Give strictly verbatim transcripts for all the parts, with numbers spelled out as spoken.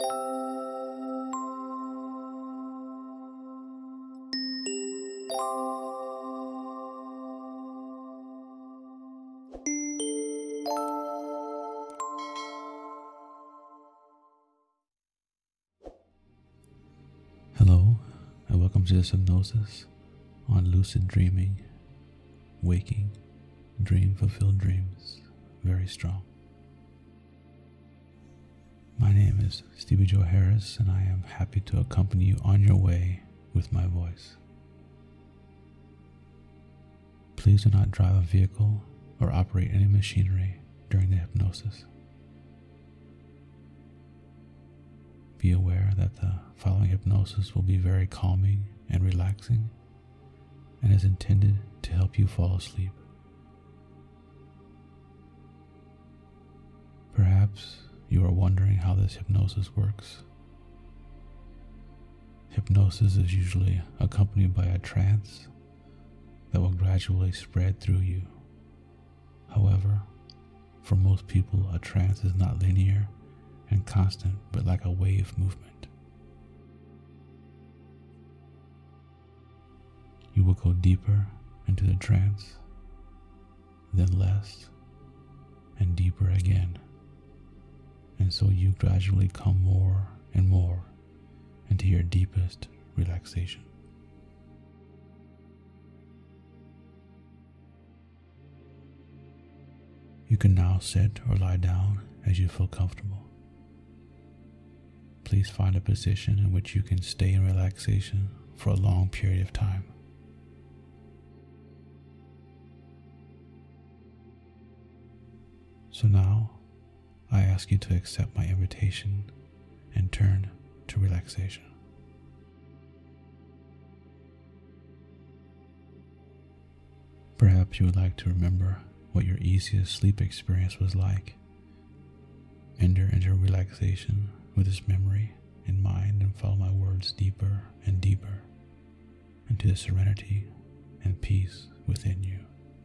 Hello, and welcome to this hypnosis on lucid dreaming, waking, dream-fulfilled dreams, very strong. My name is Stevie Joe Harris, and I am happy to accompany you on your way with my voice. Please do not drive a vehicle or operate any machinery during the hypnosis. Be aware that the following hypnosis will be very calming and relaxing and is intended to help you fall asleep. Perhaps you are wondering how this hypnosis works. Hypnosis is usually accompanied by a trance that will gradually spread through you. However, for most people, a trance is not linear and constant, but like a wave movement. You will go deeper into the trance, then less, and deeper again. And so you gradually come more and more into your deepest relaxation. You can now sit or lie down as you feel comfortable. Please find a position in which you can stay in relaxation for a long period of time. So now, I ask you to accept my invitation and turn to relaxation. Perhaps you would like to remember what your easiest sleep experience was like. Enter into relaxation with this memory in mind and follow my words deeper and deeper into the serenity and peace within you.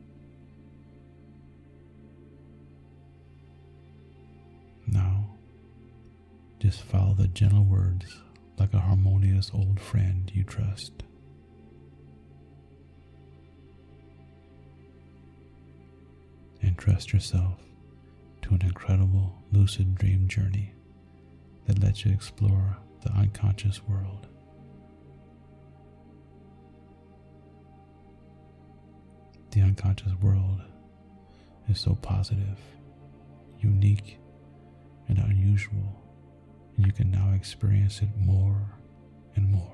Now, just follow the gentle words like a harmonious old friend you trust. And trust yourself to an incredible lucid dream journey that lets you explore the unconscious world. The unconscious world is so positive, unique, and unusual, and you can now experience it more and more.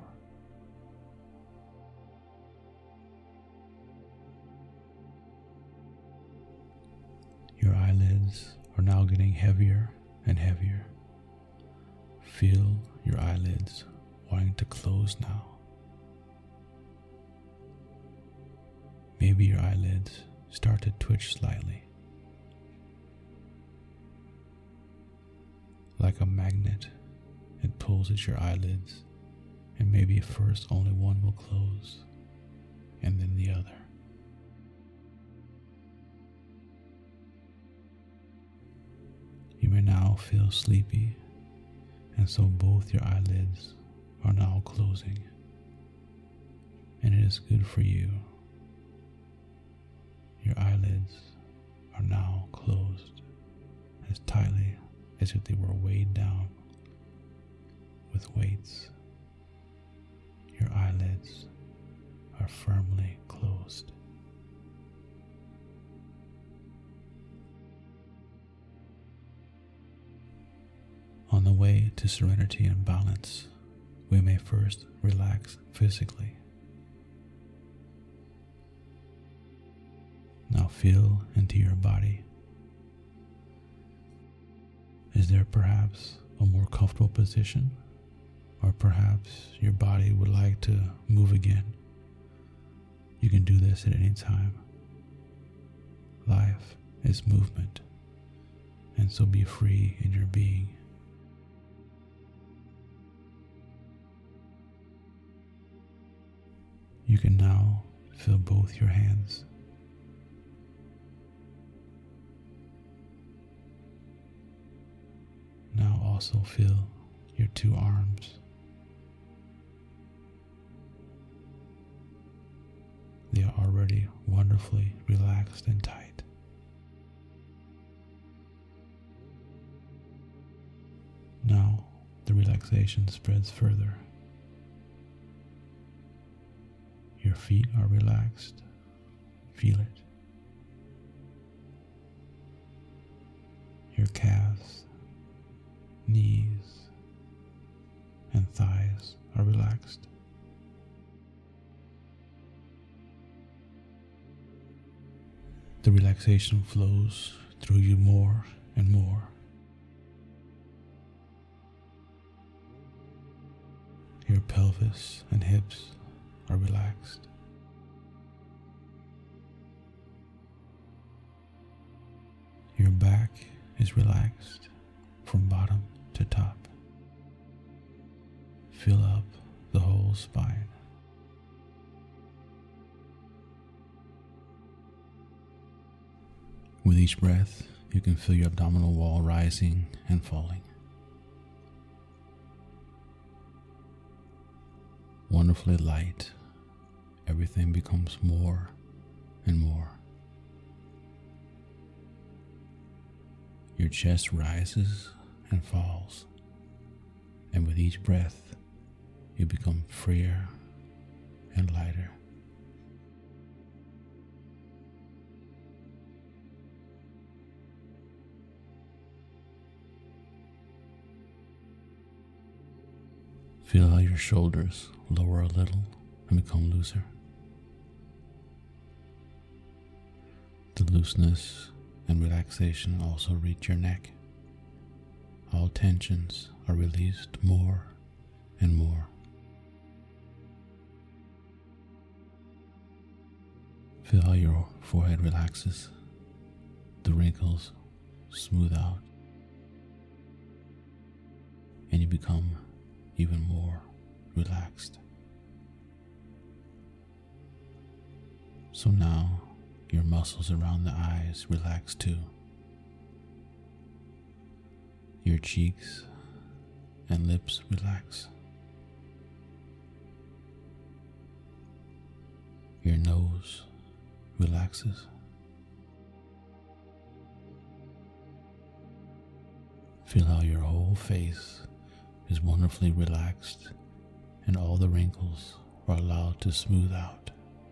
Your eyelids are now getting heavier and heavier. Feel your eyelids wanting to close now. Maybe your eyelids start to twitch slightly. Like a magnet, it pulls at your eyelids, and maybe first only one will close, and then the other. You may now feel sleepy, and so both your eyelids are now closing, and it is good for you. Your eyelids are now closed as tightly as if they were weighed down with weights. Your eyelids are firmly closed. On the way to serenity and balance, we may first relax physically. Now feel into your body. Is there perhaps a more comfortable position? Or perhaps your body would like to move again? You can do this at any time. Life is movement, and so be free in your being. You can now feel both your hands. Now also feel your two arms. They are already wonderfully relaxed and tight. Now the relaxation spreads further. Your feet are relaxed. Feel it. Your calves, knees, and thighs are relaxed. The relaxation flows through you more and more. Your pelvis and hips are relaxed. Your back is relaxed from bottom to top. Fill up the whole spine. With each breath, you can feel your abdominal wall rising and falling. Wonderfully light, everything becomes more and more. Your chest rises and falls, and with each breath, you become freer and lighter. Feel how your shoulders lower a little and become looser. The looseness and relaxation also reach your neck. All tensions are released more and more. Feel how your forehead relaxes, the wrinkles smooth out, and you become even more relaxed. So now your muscles around the eyes relax too. Your cheeks and lips relax. Your nose relaxes. Feel how your whole face is wonderfully relaxed and all the wrinkles are allowed to smooth out.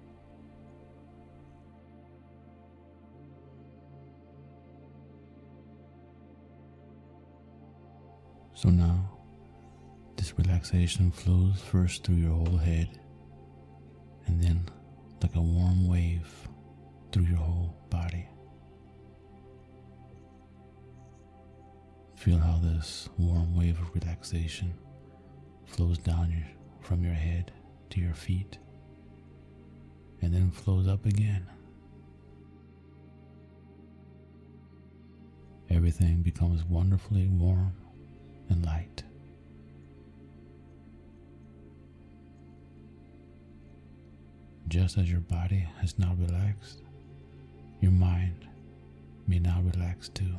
So now, this relaxation flows first through your whole head and then like a warm wave through your whole body. Feel how this warm wave of relaxation flows down your, from your head to your feet and then flows up again. Everything becomes wonderfully warm and light. Just as your body has now relaxed, your mind may now relax too.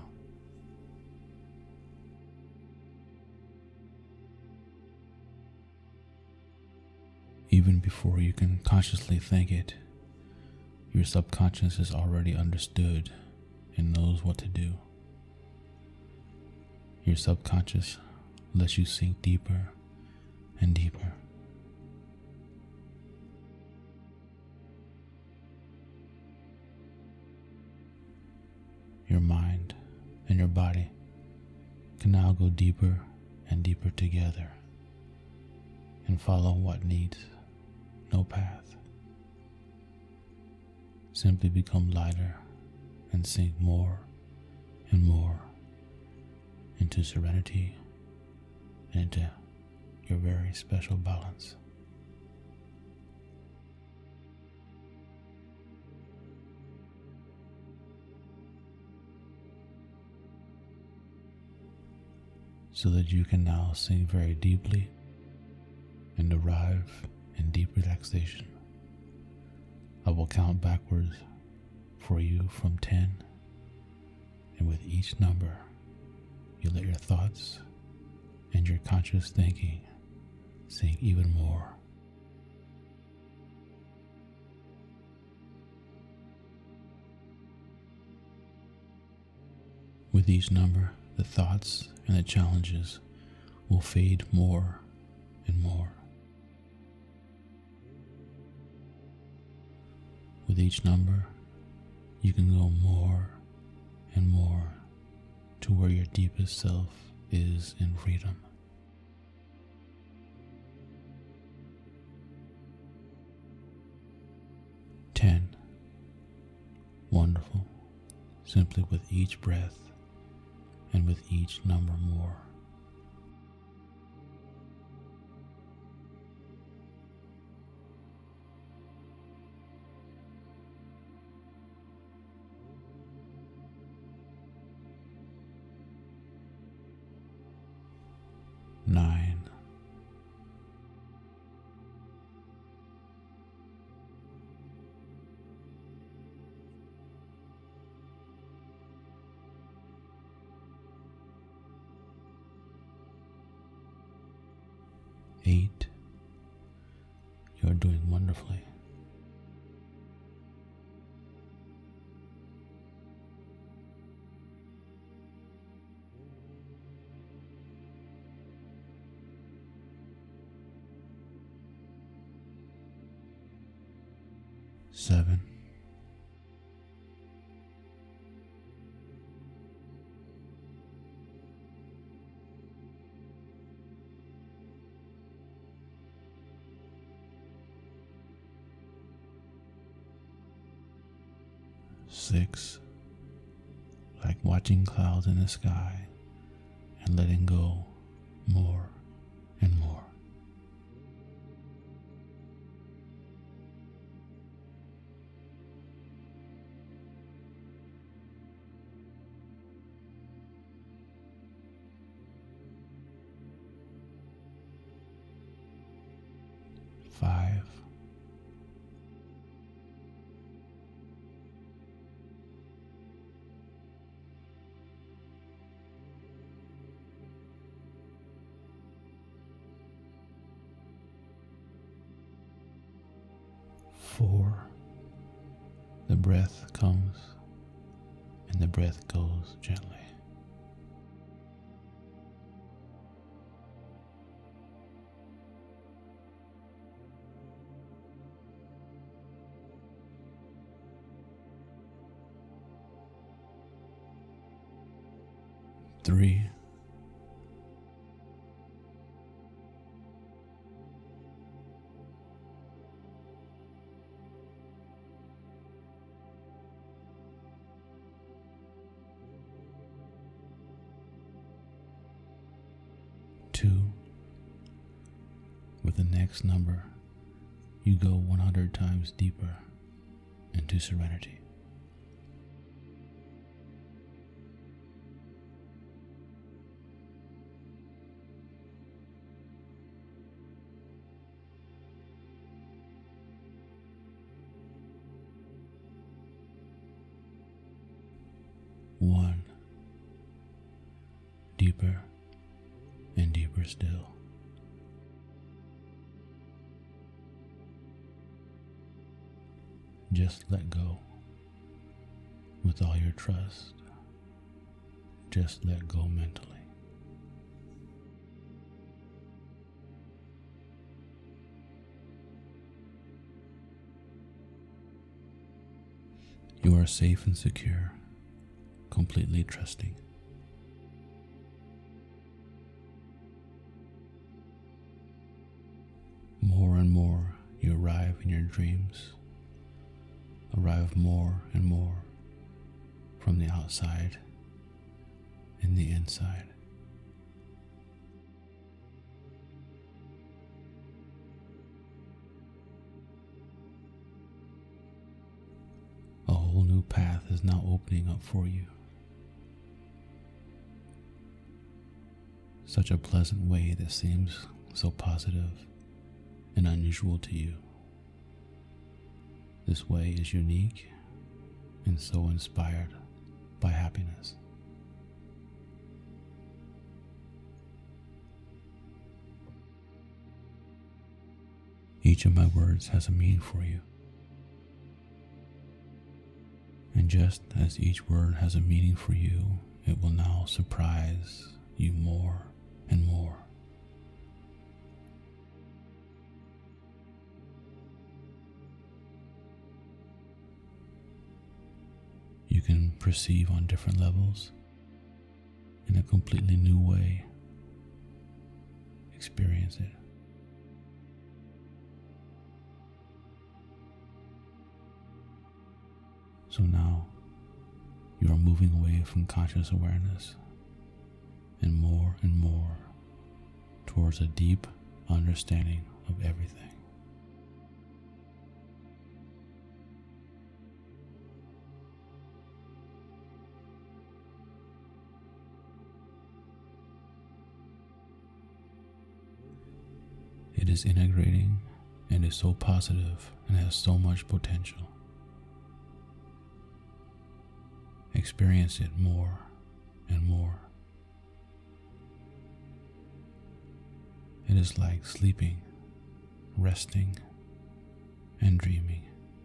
Even before you can consciously think it, your subconscious has already understood and knows what to do. Your subconscious lets you sink deeper and deeper. Your mind and your body can now go deeper and deeper together and follow what needs no path. Simply become lighter and sink more and more into serenity and into your very special balance. So that you can now sink very deeply and arrive in deep relaxation. I will count backwards for you from ten, and with each number, you let your thoughts and your conscious thinking sink even more. With each number, the thoughts and the challenges will fade more and more. With each number, you can go more and more to where your deepest self is in freedom. Ten. Wonderful. Simply with each breath and with each number more. Nine. Eight. You are doing wonderfully. Seven. Six. Like watching clouds in the sky and letting go more and more. Five. Four. The breath comes and the breath goes gently. Three. Two. With the next number, you go one hundred times deeper into serenity. One. Deeper and deeper still. Just let go with all your trust. Just let go mentally. You are safe and secure, completely trusting. More and more you arrive in your dreams, arrive more and more from the outside and the inside. A whole new path is now opening up for you. Such a pleasant way that seems so positive and unusual to you. This way is unique and so inspired by happiness. Each of my words has a meaning for you. And just as each word has a meaning for you, it will now surprise you more and more. You can perceive on different levels in a completely new way. Experience it. So now you are moving away from conscious awareness and more and more towards a deep understanding of everything. It is integrating and is so positive and has so much potential. Experience it more and more. It is like sleeping, resting, and dreaming.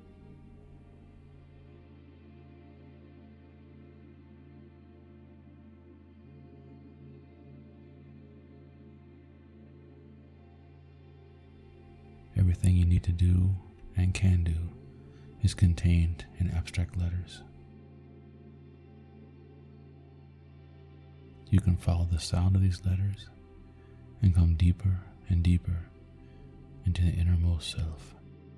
Everything you need to do and can do is contained in abstract letters. You can follow the sound of these letters and come deeper and deeper into the innermost self.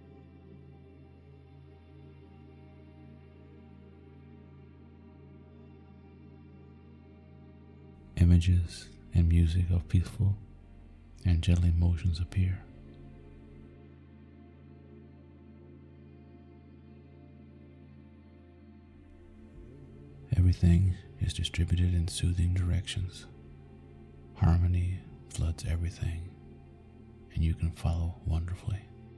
Images and music of peaceful and gentle emotions appear. Everything is distributed in soothing directions. Harmony floods everything, and you can follow wonderfully.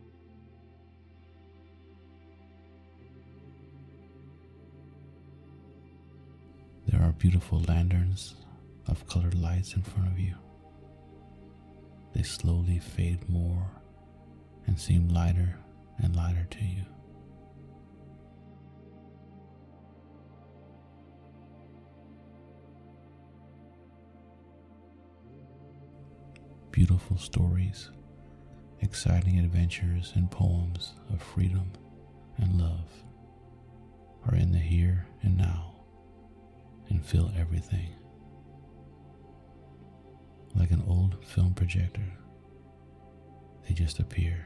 There are beautiful lanterns of colored lights in front of you. They slowly fade more and seem lighter and lighter to you. Beautiful stories, exciting adventures, and poems of freedom and love are in the here and now and fill everything. Like an old film projector, they just appear.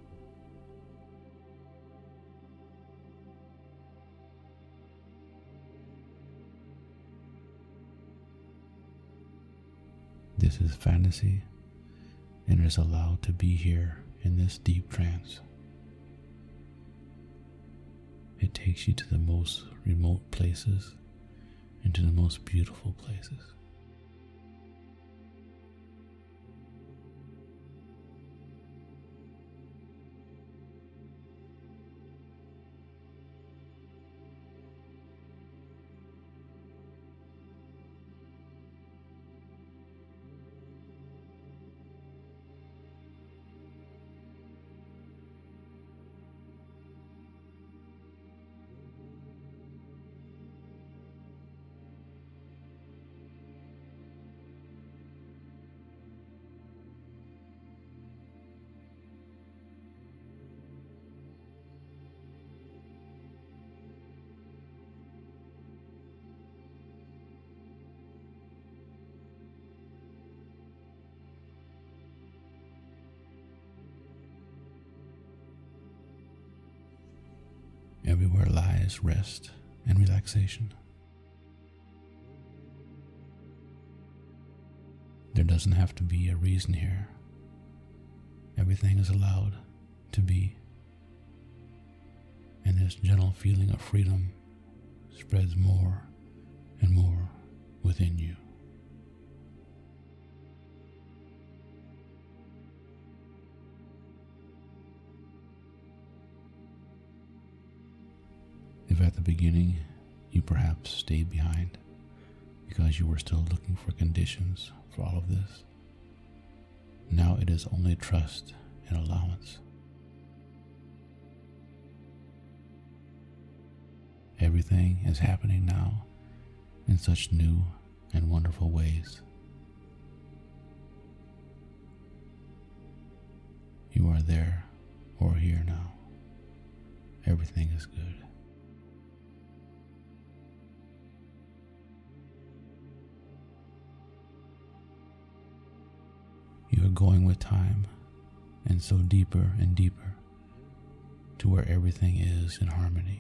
This is fantasy, and is allowed to be here in this deep trance. It takes you to the most remote places and to the most beautiful places. Everywhere lies rest and relaxation. There doesn't have to be a reason here. Everything is allowed to be. And this gentle feeling of freedom spreads more and more within you. If at the beginning you perhaps stayed behind because you were still looking for conditions for all of this, now it is only trust and allowance Everything is happening now in such new and wonderful ways. You are there or here now. Everything is good. You are going with time, and so deeper and deeper to where everything is in harmony.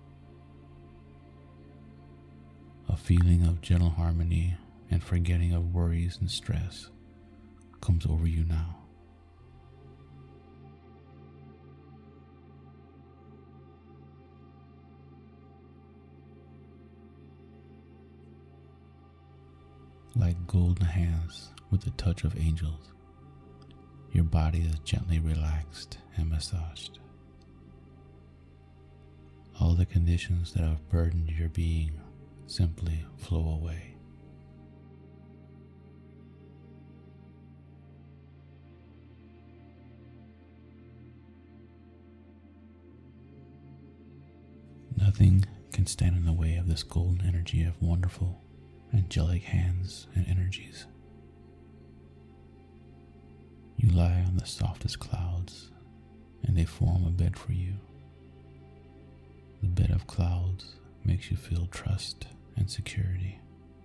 A feeling of gentle harmony and forgetting of worries and stress comes over you now. Like golden hands with the touch of angels, your body is gently relaxed and massaged. All the conditions that have burdened your being simply flow away. Nothing can stand in the way of this golden energy of wonderful, angelic hands and energies. You lie on the softest clouds, and they form a bed for you. The bed of clouds makes you feel trust and security.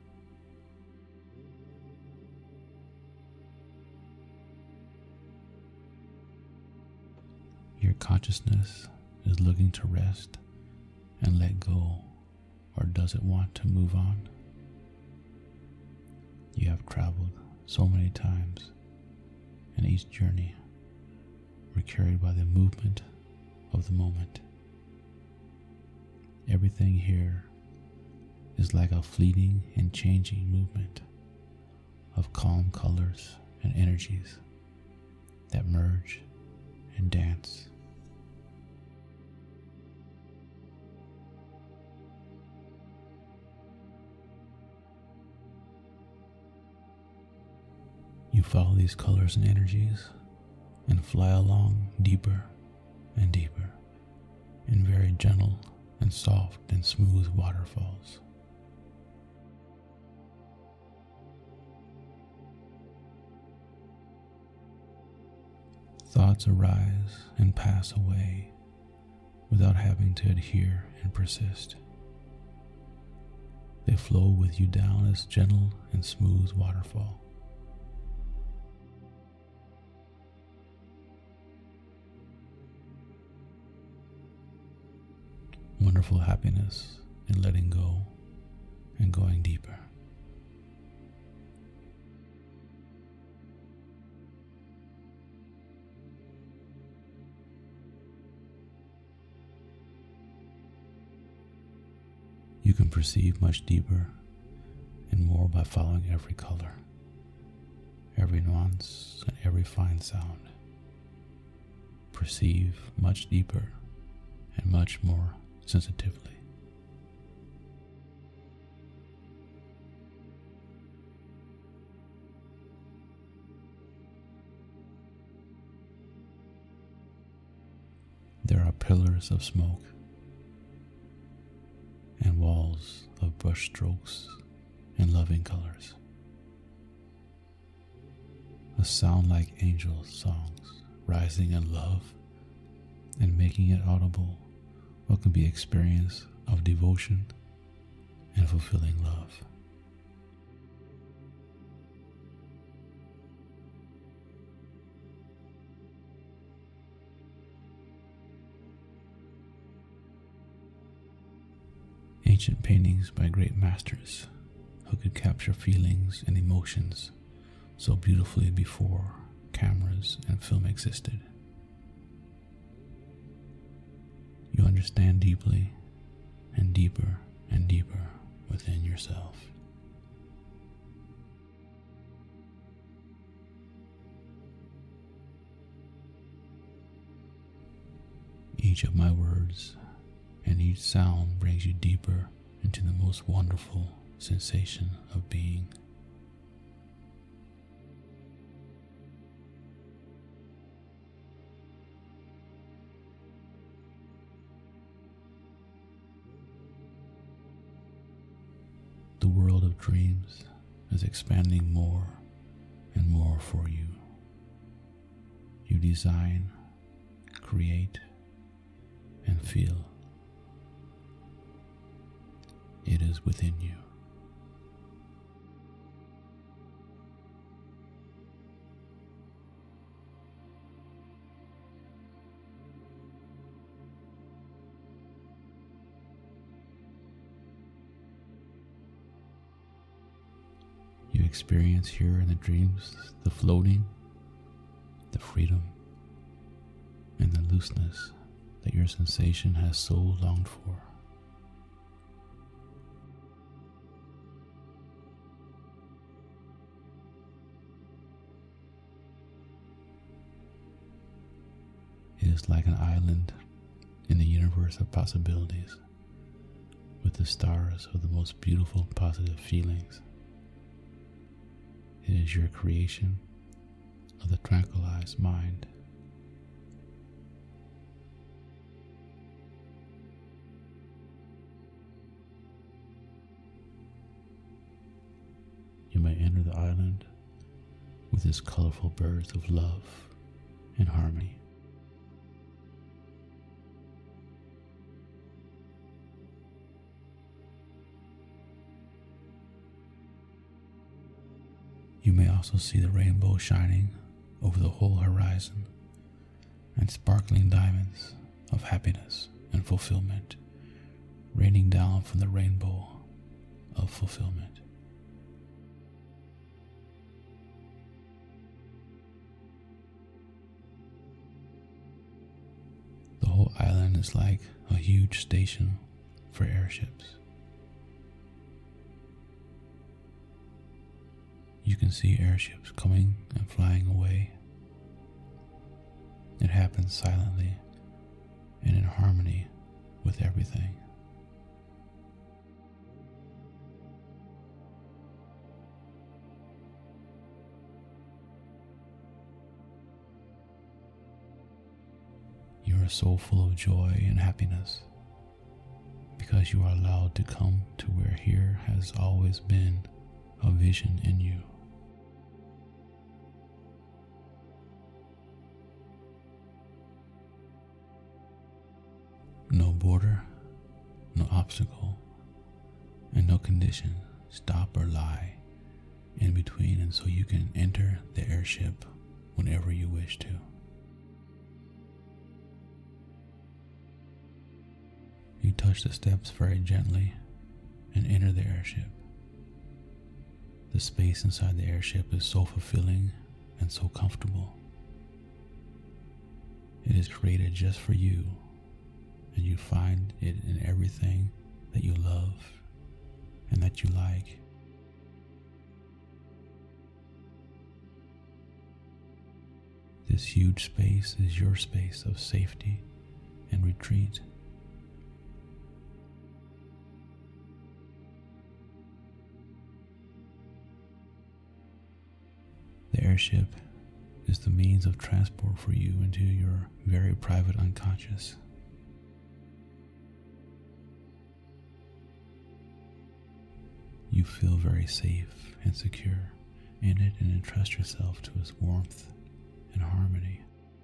Your consciousness is looking to rest and let go, or does it want to move on? You have traveled so many times, and each journey were carried by the movement of the moment. Everything here is like a fleeting and changing movement of calm colors and energies that merge and dance. You follow these colors and energies and fly along deeper and deeper in very gentle and soft and smooth waterfalls. Thoughts arise and pass away without having to adhere and persist. They flow with you down this gentle and smooth waterfall. Wonderful happiness in letting go and going deeper. You can perceive much deeper and more by following every color, every nuance, and every fine sound. Perceive much deeper and much more sensitively. There are pillars of smoke and walls of brush strokes and loving colors. A sound like angel songs rising in love and making it audible what can be experience of devotion and fulfilling love. Ancient paintings by great masters who could capture feelings and emotions so beautifully before cameras and film existed. You understand deeply and deeper and deeper within yourself. Each of my words and each sound brings you deeper into the most wonderful sensation of being. world of dreams is expanding more and more for you. You design, create, and feel. It is within you. You experience here in the dreams the floating, the freedom, and the looseness that your sensation has so longed for. It is like an island in the universe of possibilities, with the stars of the most beautiful positive feelings. It is your creation of the tranquilized mind. You may enter the island with its colorful birds of love and harmony. You may also see the rainbow shining over the whole horizon and sparkling diamonds of happiness and fulfillment raining down from the rainbow of fulfillment. The whole island is like a huge station for airships. You can see airships coming and flying away. It happens silently and in harmony with everything. You are so full of joy and happiness because you are allowed to come to where here has always been a vision in you. No border, no obstacle, and no condition stop or lie in between, and so you can enter the airship whenever you wish to. You touch the steps very gently and enter the airship. The space inside the airship is so fulfilling and so comfortable. It is created just for you, and you find it in everything that you love and that you like. This huge space is your space of safety and retreat. The airship is the means of transport for you into your very private unconscious. You feel very safe and secure in it and entrust yourself to its warmth and harmony.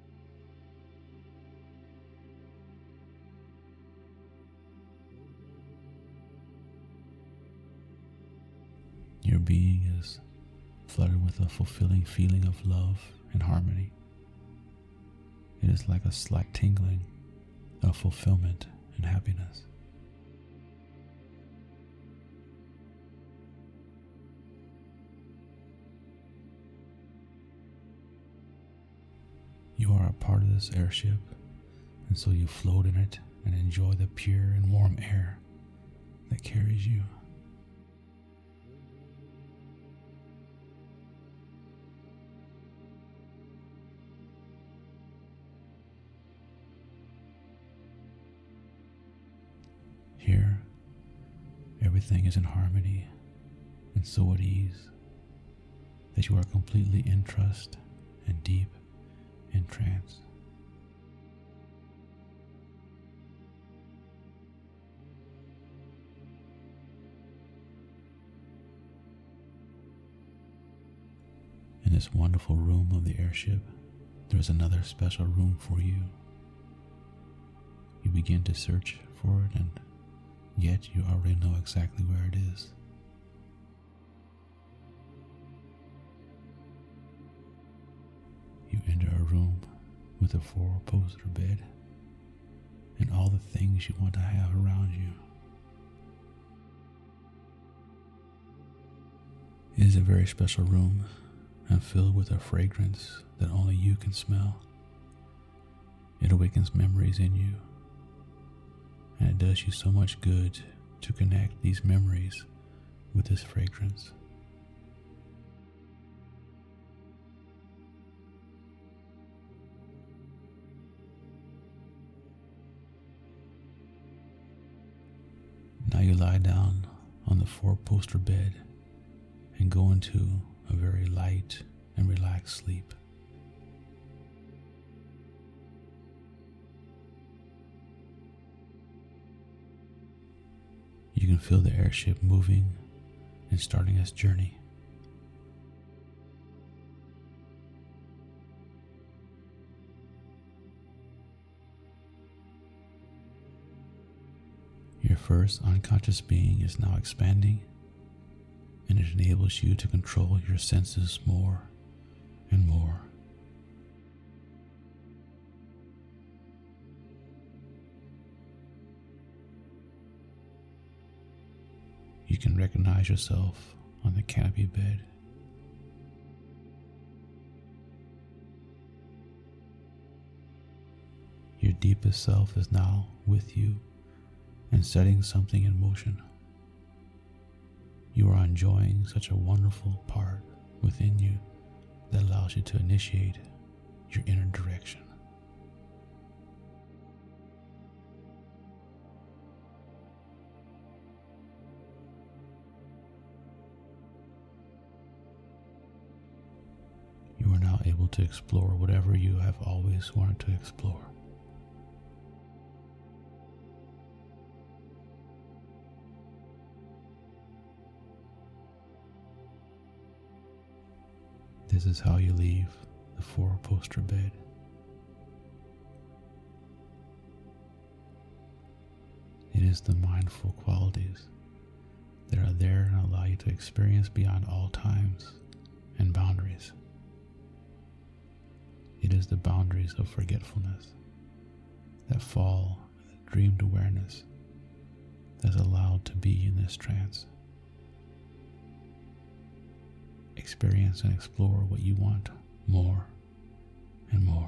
Your being is flooded with a fulfilling feeling of love and harmony. It is like a slight tingling of fulfillment and happiness. You are a part of this airship, and so you float in it and enjoy the pure and warm air that carries you. Here, everything is in harmony and so at ease that you are completely in trust and deep in trance. In this wonderful room of the airship, there is another special room for you. You begin to search for it, and yet you already know exactly where it is. You enter a room with a four-poster bed and all the things you want to have around you. It is a very special room and filled with a fragrance that only you can smell. It awakens memories in you, and it does you so much good to connect these memories with this fragrance. Now you lie down on the four-poster bed and go into a very light and relaxed sleep. You can feel the airship moving and starting its journey. Your first unconscious being is now expanding, and it enables you to control your senses more and more. You can recognize yourself on the canopy bed. Your deepest self is now with you and setting something in motion. You are enjoying such a wonderful part within you that allows you to initiate your inner direction. You are now able to explore whatever you have always wanted to explore. This is how you leave the four-poster bed. It is the mindful qualities that are there and allow you to experience beyond all times and boundaries. It is the boundaries of forgetfulness that fall in the dreamed awareness that is allowed to be in this trance. Experience and explore what you want more and more.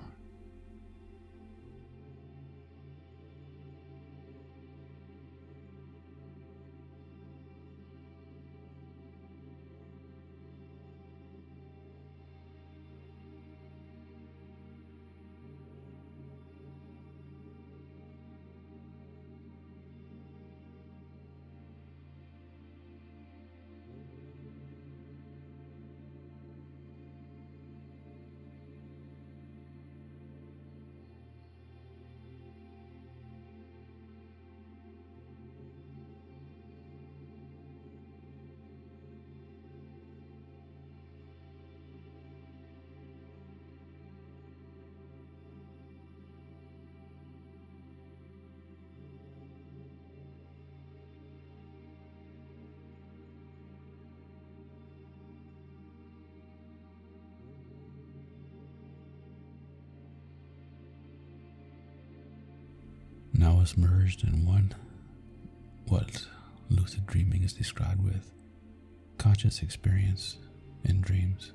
Now is merged in one, what lucid dreaming is described with, conscious experience in dreams.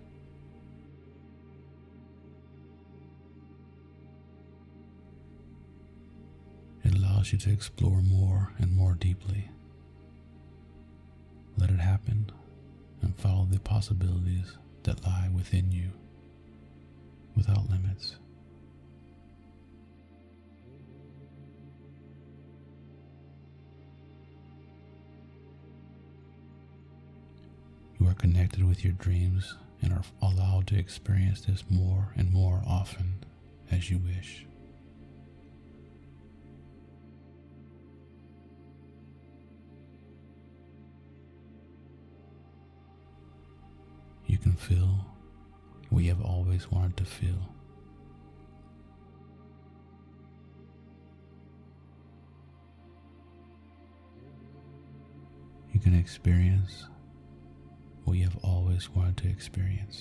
It allows you to explore more and more deeply. Let it happen and follow the possibilities that lie within you without limits. You are connected with your dreams and are allowed to experience this more and more often as you wish. You can feel what you have always wanted to feel. You can experience what you have always wanted to experience.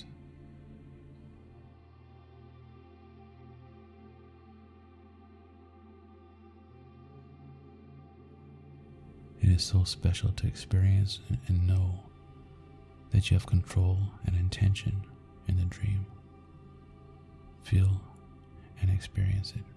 It is so special to experience and know that you have control and intention in the dream. Feel and experience it.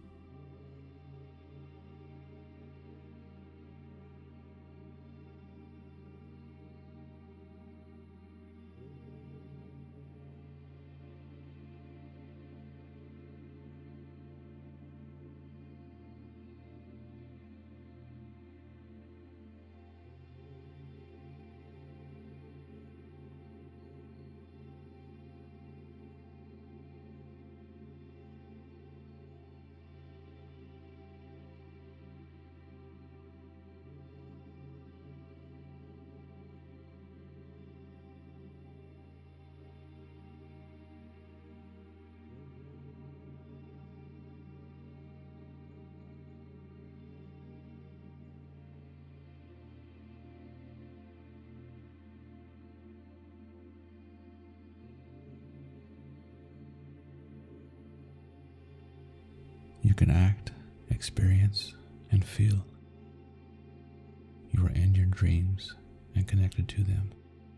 You can act, experience, and feel. You are in your dreams and connected to them.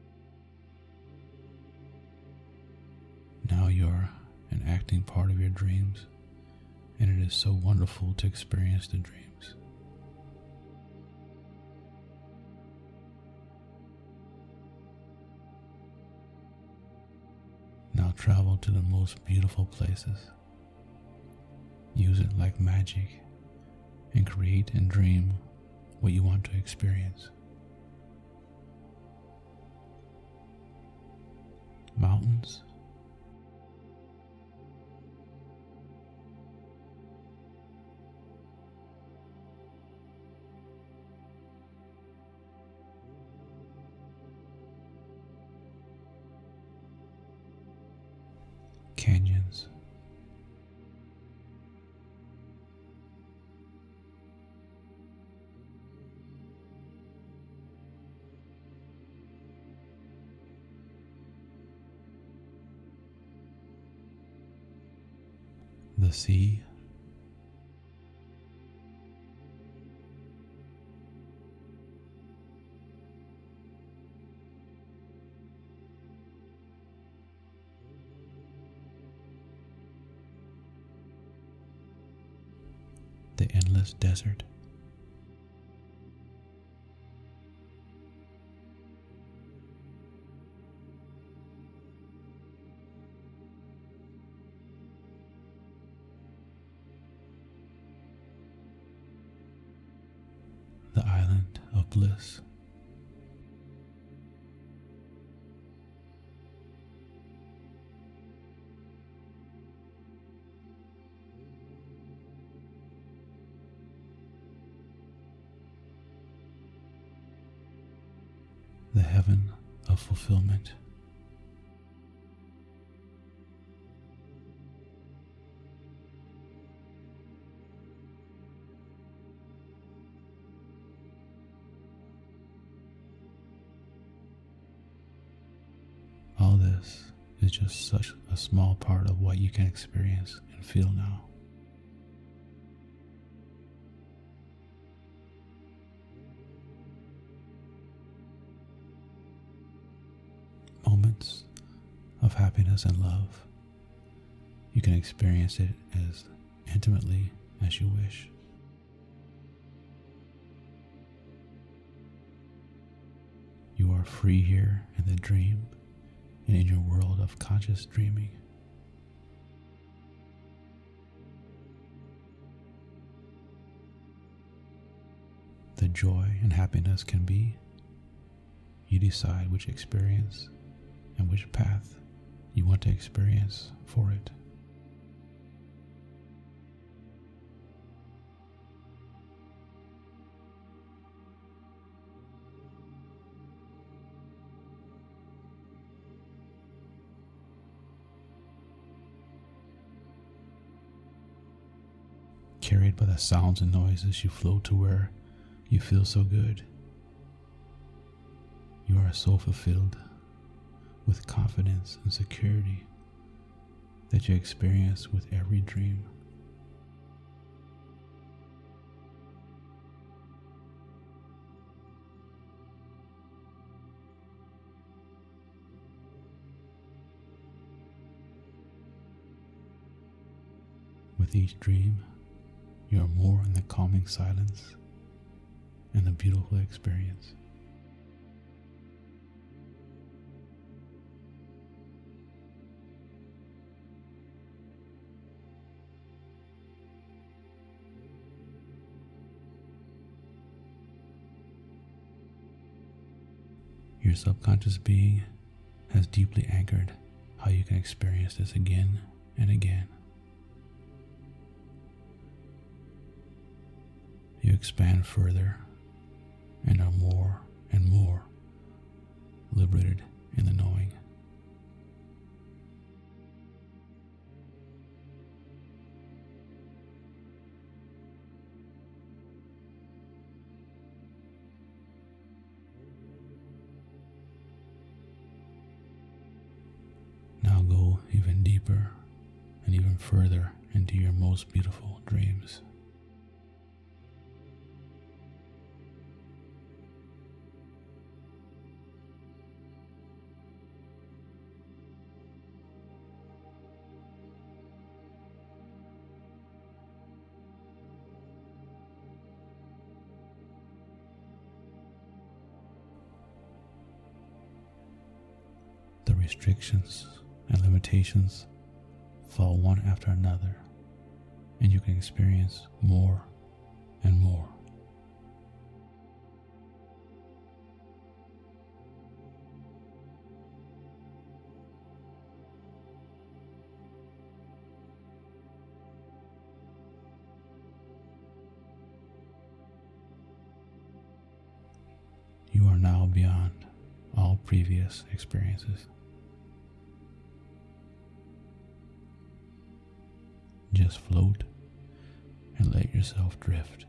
Now you are an acting part of your dreams, and it is so wonderful to experience the dreams. Now travel to the most beautiful places. Use it like magic and create and dream what you want to experience. Mountains, canyons, the sea, the endless desert, the island of bliss, the heaven of fulfillment, all this is just such a small part of what you can experience and feel now. Moments of happiness and love. You can experience it as intimately as you wish. You are free here in the dream and in your world of conscious dreaming. The joy and happiness can be. You decide which experience and which path you want to experience for it. Carried by the sounds and noises, you float to where you feel so good. You are so fulfilled with confidence and security that you experience with every dream. With each dream, you are more in the calming silence and the beautiful experience. Your subconscious being has deeply anchored how you can experience this again and again. You expand further and are more and more liberated in the knowing. Now go even deeper and even further into your most beautiful dreams. The restrictions and limitations fall one after another, and you can experience more and more. You are now beyond all previous experiences. Just float and let yourself drift.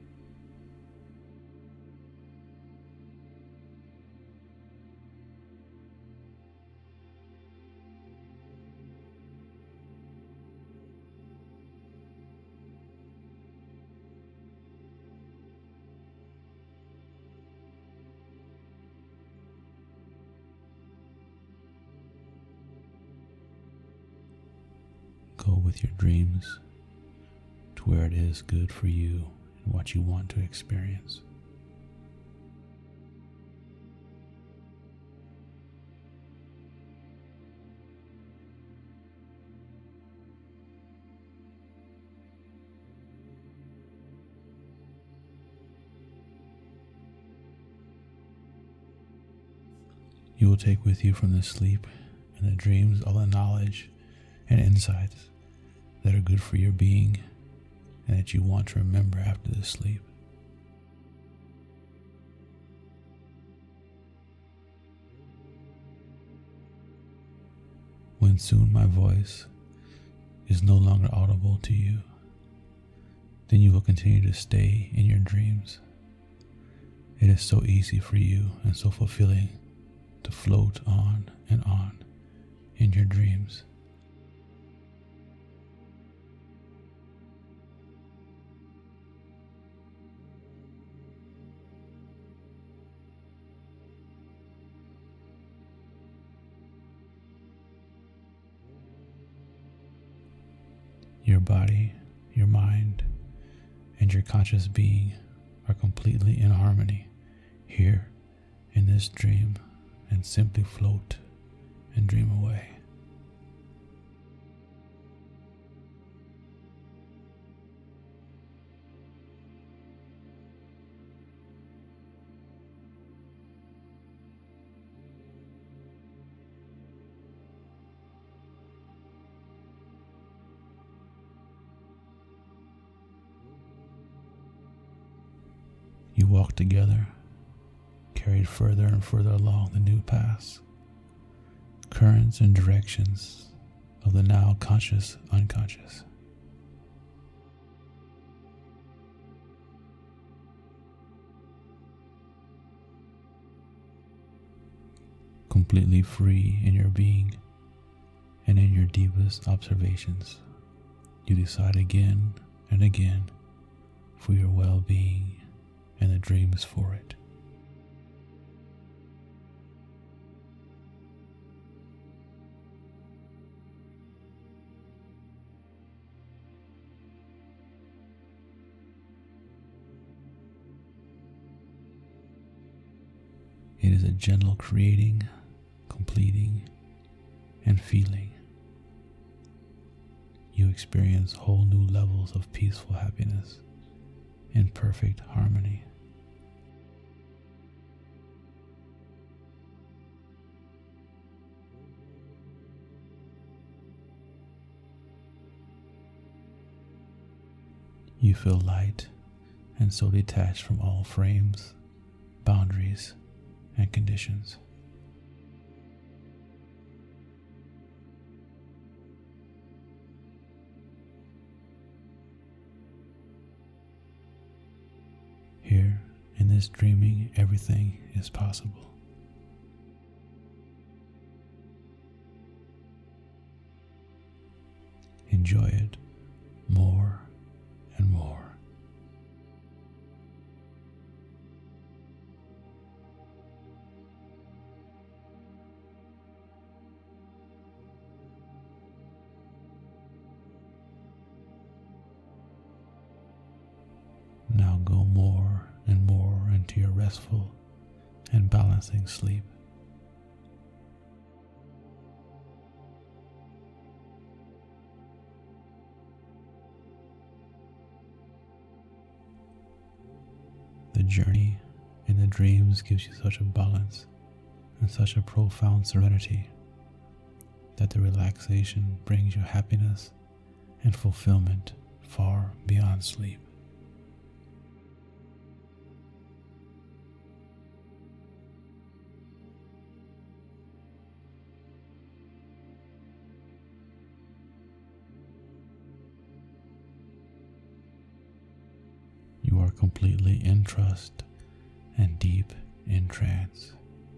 Go with your dreams to where it is good for you and what you want to experience. You will take with you from the sleep and the dreams all the knowledge and insights that are good for your being and that you want to remember after the sleep. When soon my voice is no longer audible to you, then you will continue to stay in your dreams. It is so easy for you and so fulfilling to float on and on in your dreams. Your body, your mind, and your conscious being are completely in harmony here in this dream, and simply float and dream away. You walk together, carried further and further along the new paths, currents and directions of the now conscious unconscious. completely free in your being, and in your deepest observations, you decide again and again for your well-being and the dreams for it. It is a gentle creating, completing, and feeling. You experience whole new levels of peaceful happiness in perfect harmony. You feel light and so detached from all frames, boundaries, and conditions. Here, in this dreaming, everything is possible. Enjoy it more and more. Now go more and more into your restful and balancing sleep. The journey in the dreams gives you such a balance and such a profound serenity that the relaxation brings you happiness and fulfillment far beyond sleep. You are completely in trust and deep in trance.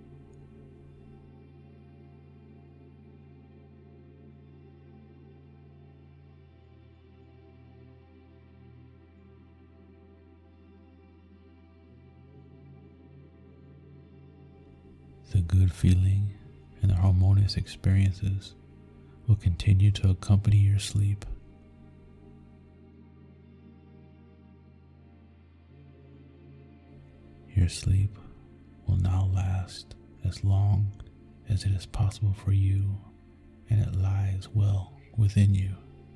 The good feeling and the harmonious experiences will continue to accompany your sleep. Your sleep will now last as long as it is possible for you, and it lies well within you.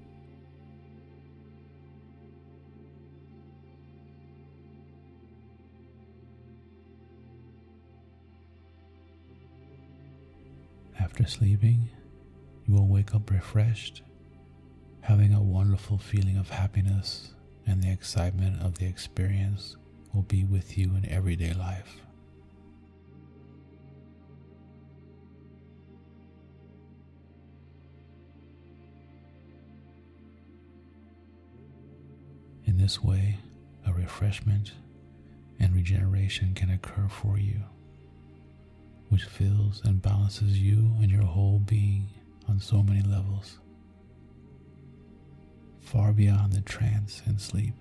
After sleeping, you will wake up refreshed, having a wonderful feeling of happiness, and the excitement of the experience will be with you in everyday life. In this way, a refreshment and regeneration can occur for you, which fills and balances you and your whole being on so many levels, far beyond the trance and sleep.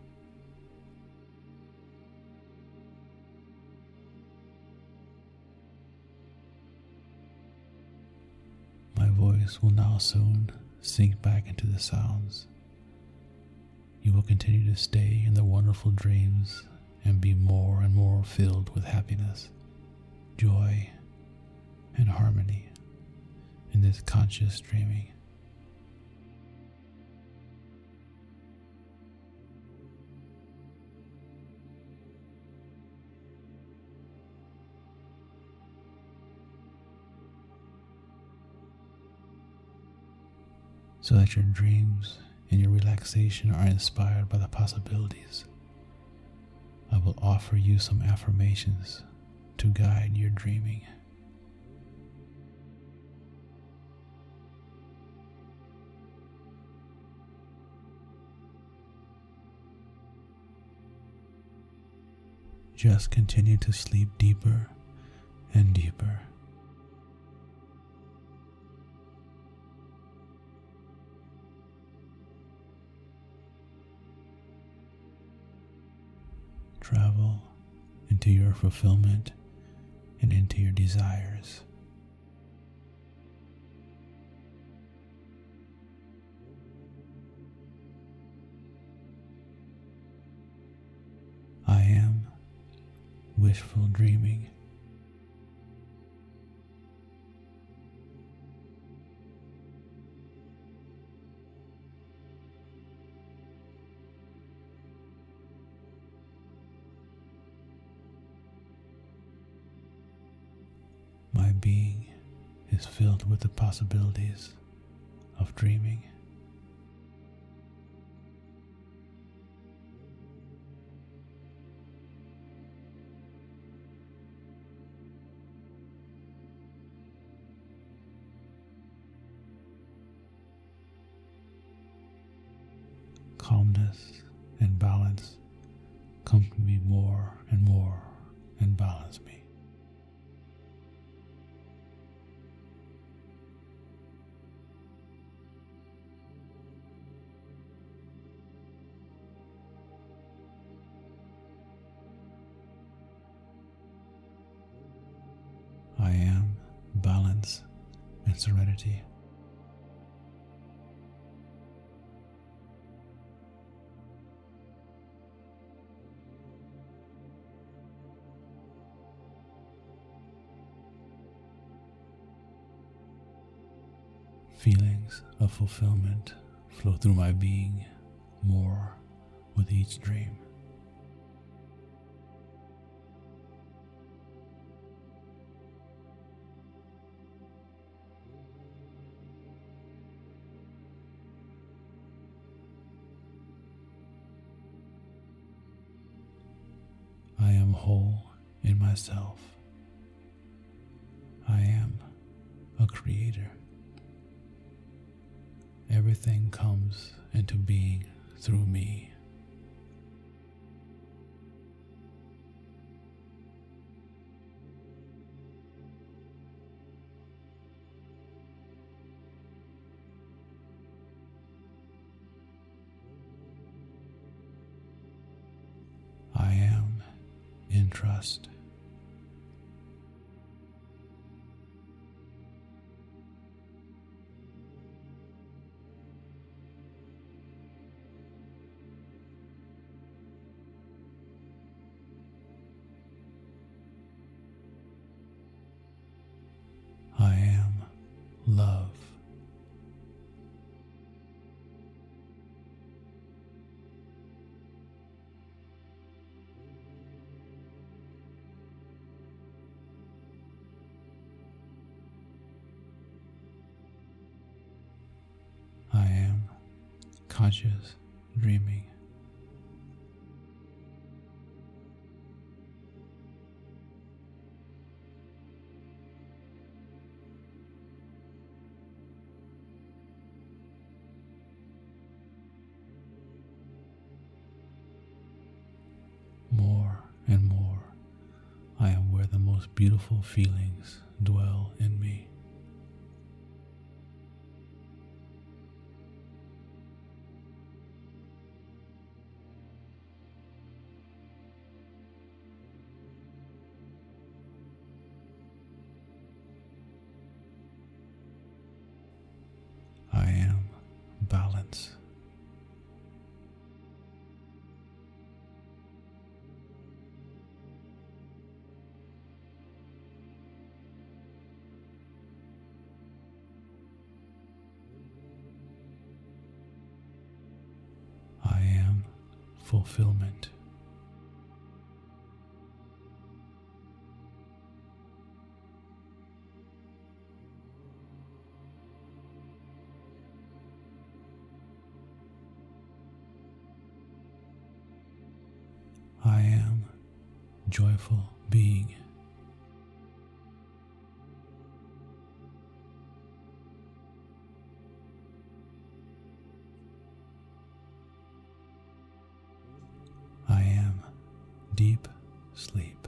My voice will now soon sink back into the sounds. You will continue to stay in the wonderful dreams and be more and more filled with happiness, joy, and harmony in this conscious dreaming. So that your dreams and your relaxation are inspired by the possibilities, I will offer you some affirmations to guide your dreaming. Just continue to sleep deeper and deeper, travel into your fulfillment and into your desires. I am wishful dreaming. My being is filled with the possibilities of dreaming. Calmness and balance come to me more and more and balance me. I am balance and serenity. Feelings of fulfillment flow through my being more with each dream. I am whole in myself. I am a creator. Everything comes into being through me. I am in trust. I am love. I am conscious dreaming. More and more, I am where the most beautiful feelings dwell in me. I am balance. I am fulfillment. I am joyful being. I am deep sleep.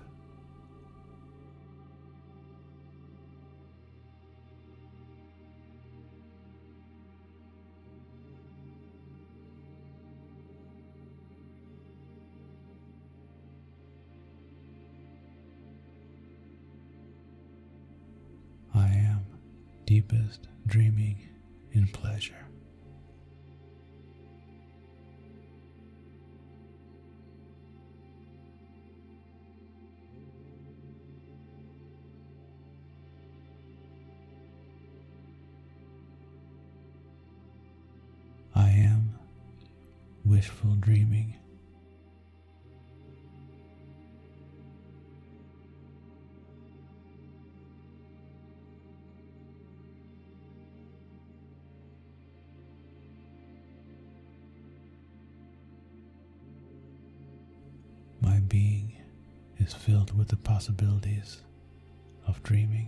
deepest dreaming in pleasure. I am wishful dreaming. My being is filled with the possibilities of dreaming.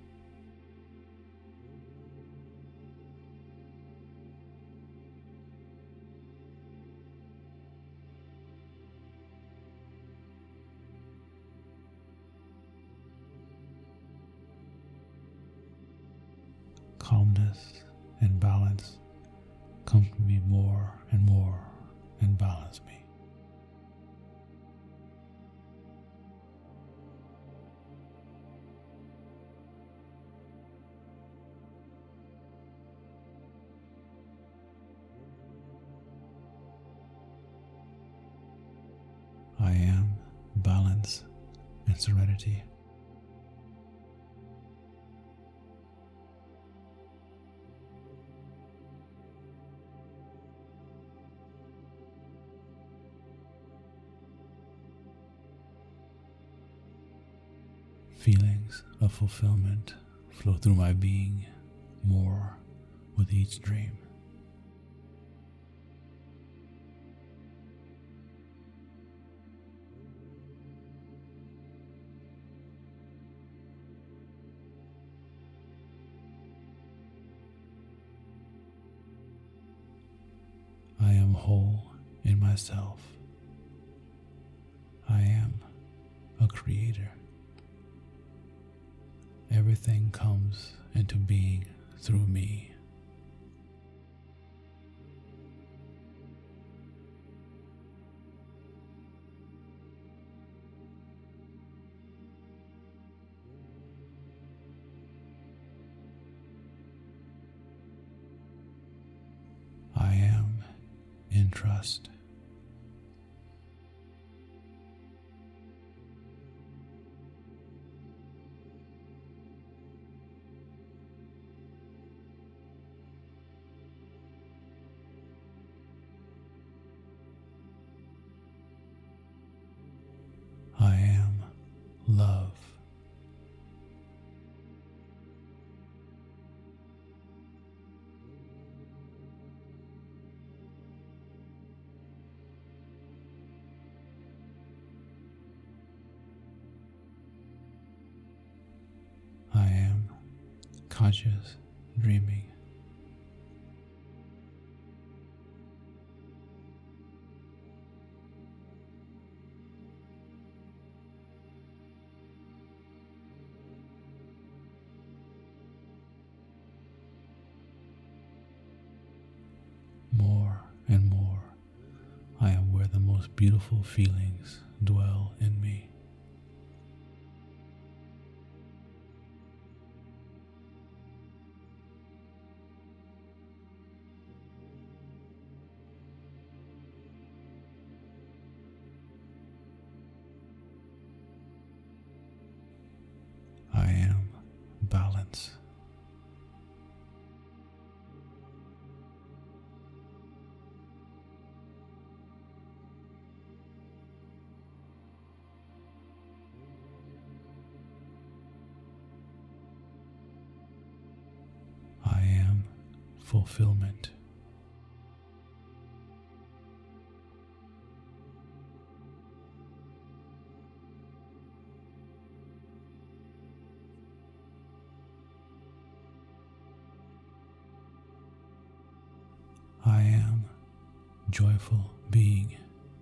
Calmness and balance come to me more and more and balance me. I am balance and serenity. Feelings of fulfillment flow through my being more with each dream. I am whole in myself. I am a creator. Everything comes into being through me. I am in trust. I am love. I am conscious dreaming. More and more, I am where the most beautiful feelings dwell in me. I am balance. I am fulfillment. I am joyful being.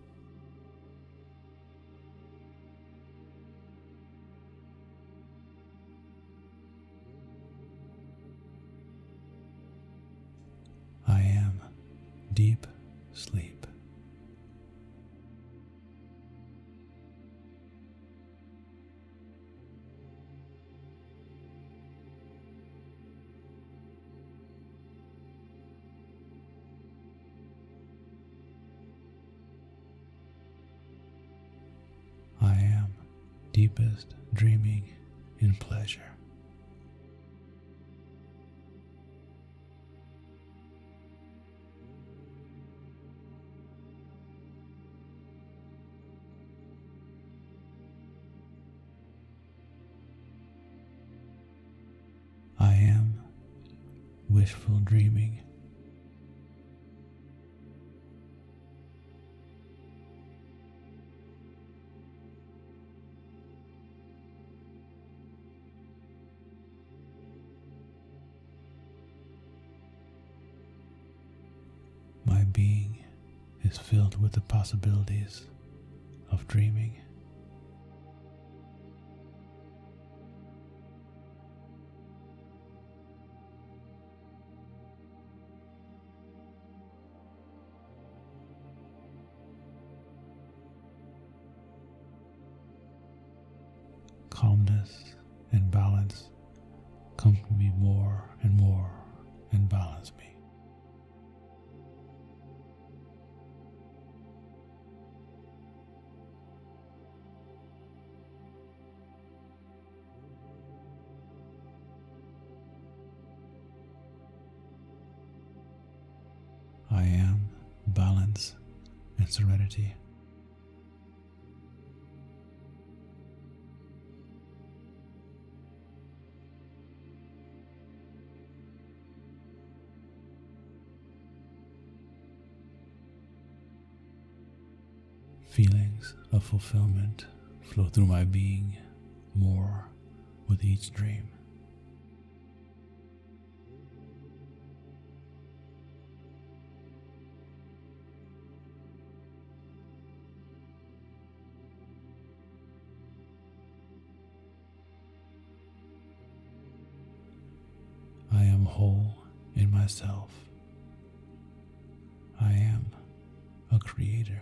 I am deep sleep. deepest dreaming in pleasure. I am wishful dreaming. My being is filled with the possibilities of dreaming. Calmness and balance come to me more and more and balance me. I am balance and serenity. Feelings of fulfillment flow through my being more with each dream. I am whole in myself. I am a creator.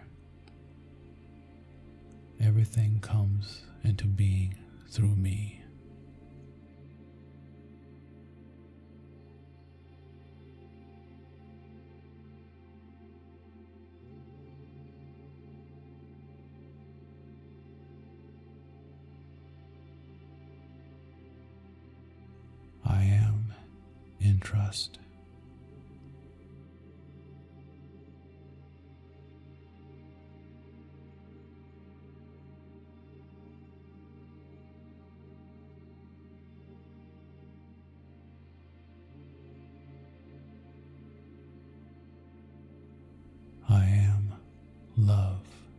Everything comes into being through me. I am in trust. I am love.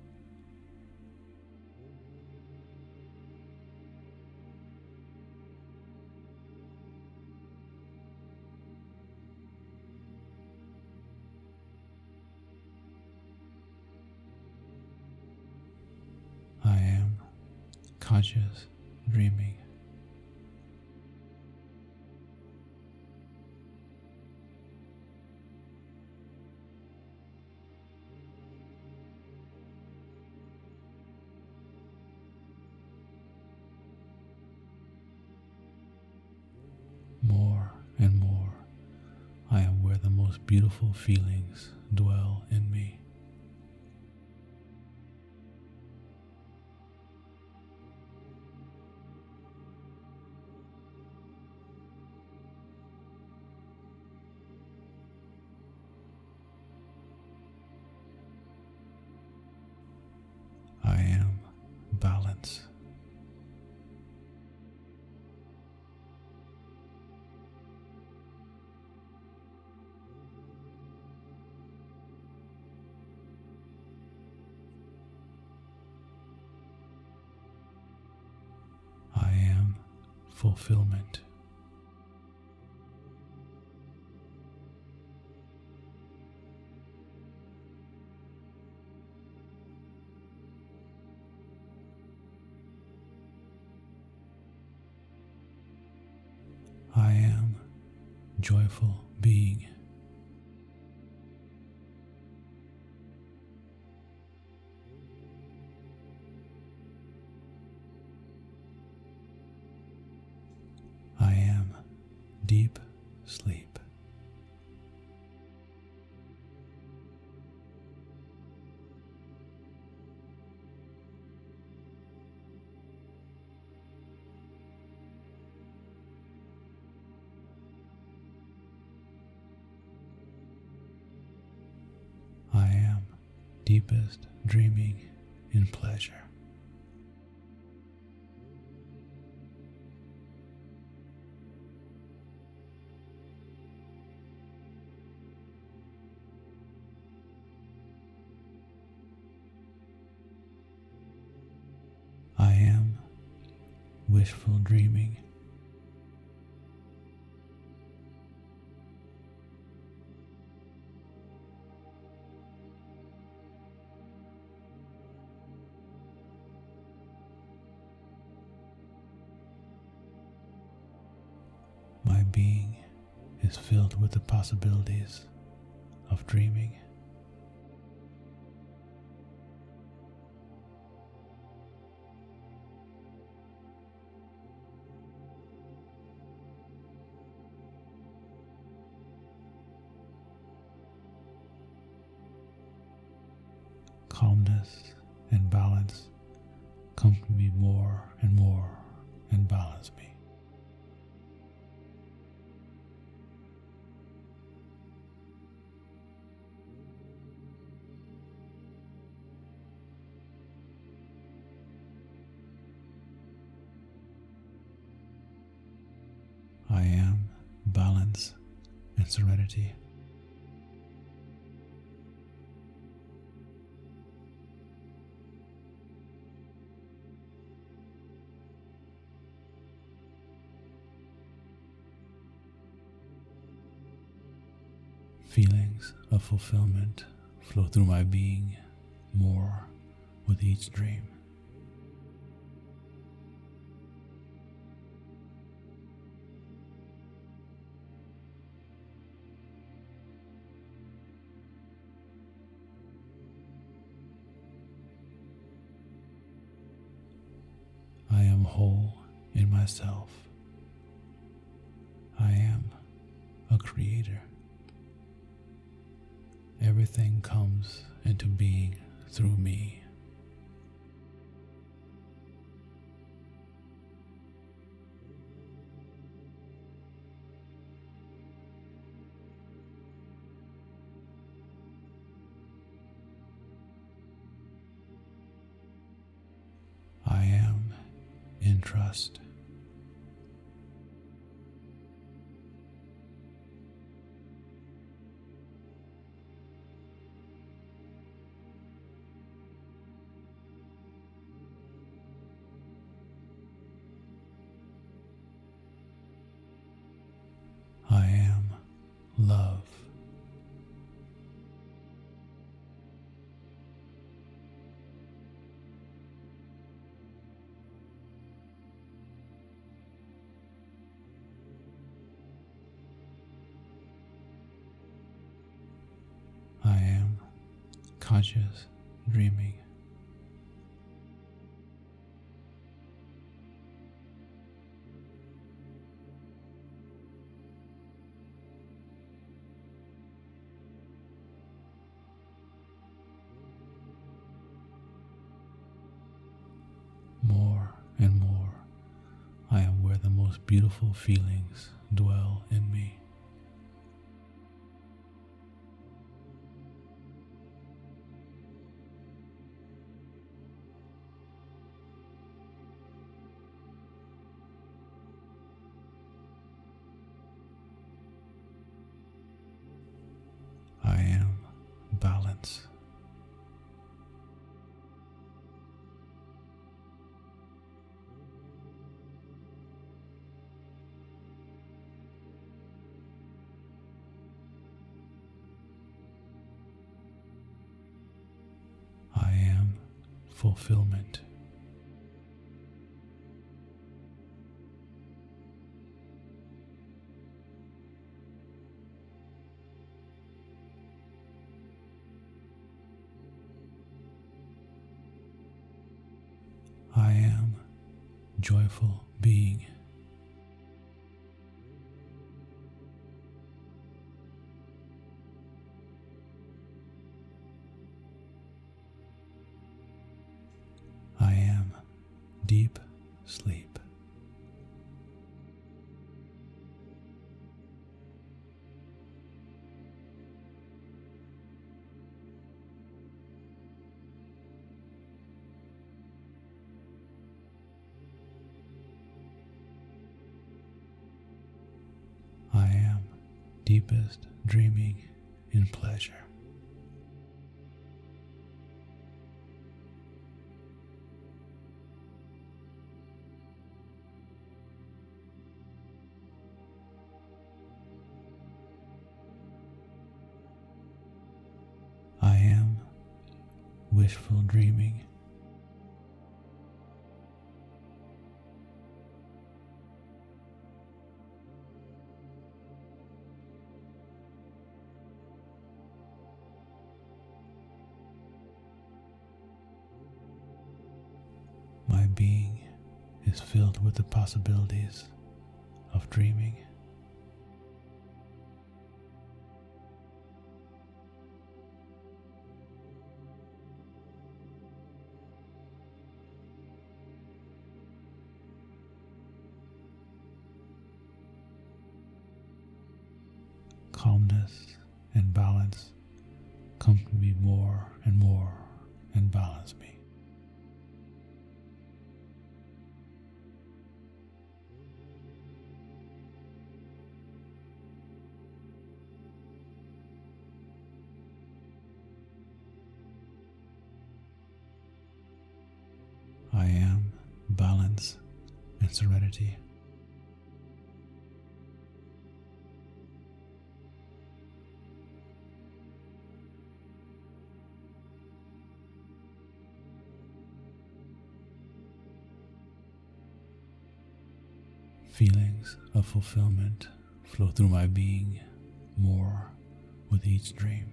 I am conscious dreaming. More and more, I am where the most beautiful feelings dwell in me. I am balance. I am fulfillment. I am joyful being. I am deep sleep. deepest dreaming in pleasure. I am wishful dreaming. My being is filled with the possibilities of dreaming. Calmness and balance come to me more and more and balance me. I am balance and serenity. Feelings of fulfillment flow through my being more with each dream. I am whole in myself. I am a creator. Everything comes into being through me. I am in trust. I am love. I am conscious dreaming. More and more, I am where the most beautiful feelings dwell in me. I am balance. I am fulfillment. I am joyful being. I am deep sleep. deepest dreaming in pleasure. I am wishful dreaming. My being is filled with the possibilities of dreaming. Calmness and balance come to me more and more and balance me. I am balance and serenity. Feelings of fulfillment flow through my being more with each dream.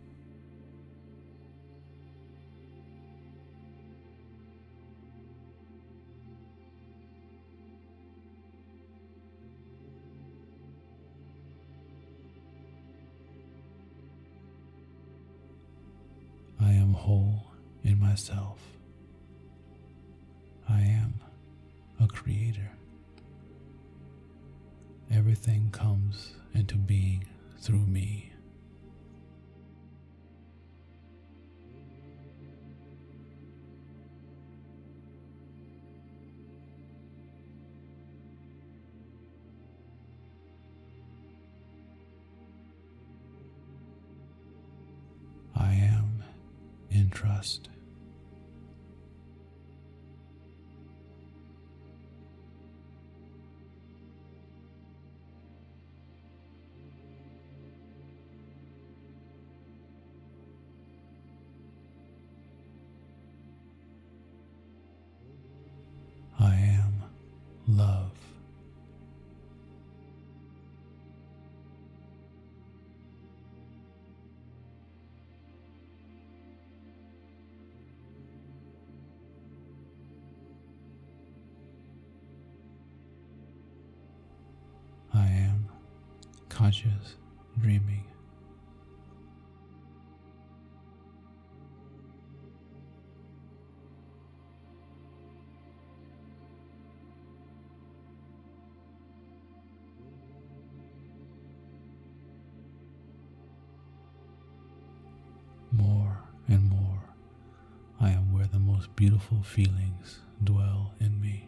I am whole in myself. I am a creator. Everything comes into being through me. I am in trust. I am love. I am conscious dreaming. More and more, I am where the most beautiful feelings dwell in me.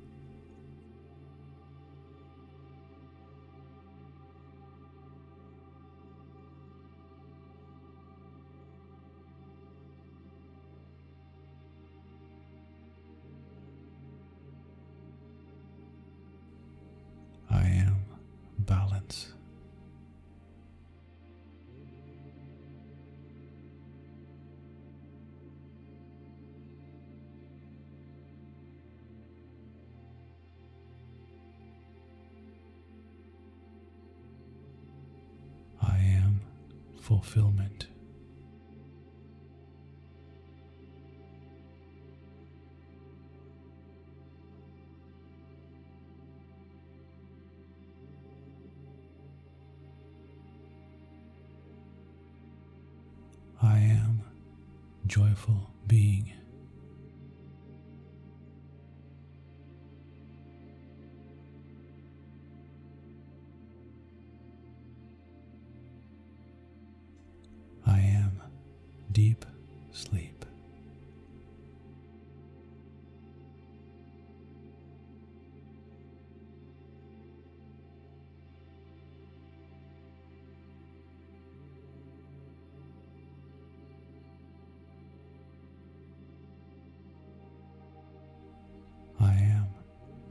I am balance. I am fulfillment. I am joyful being. I am deep sleep.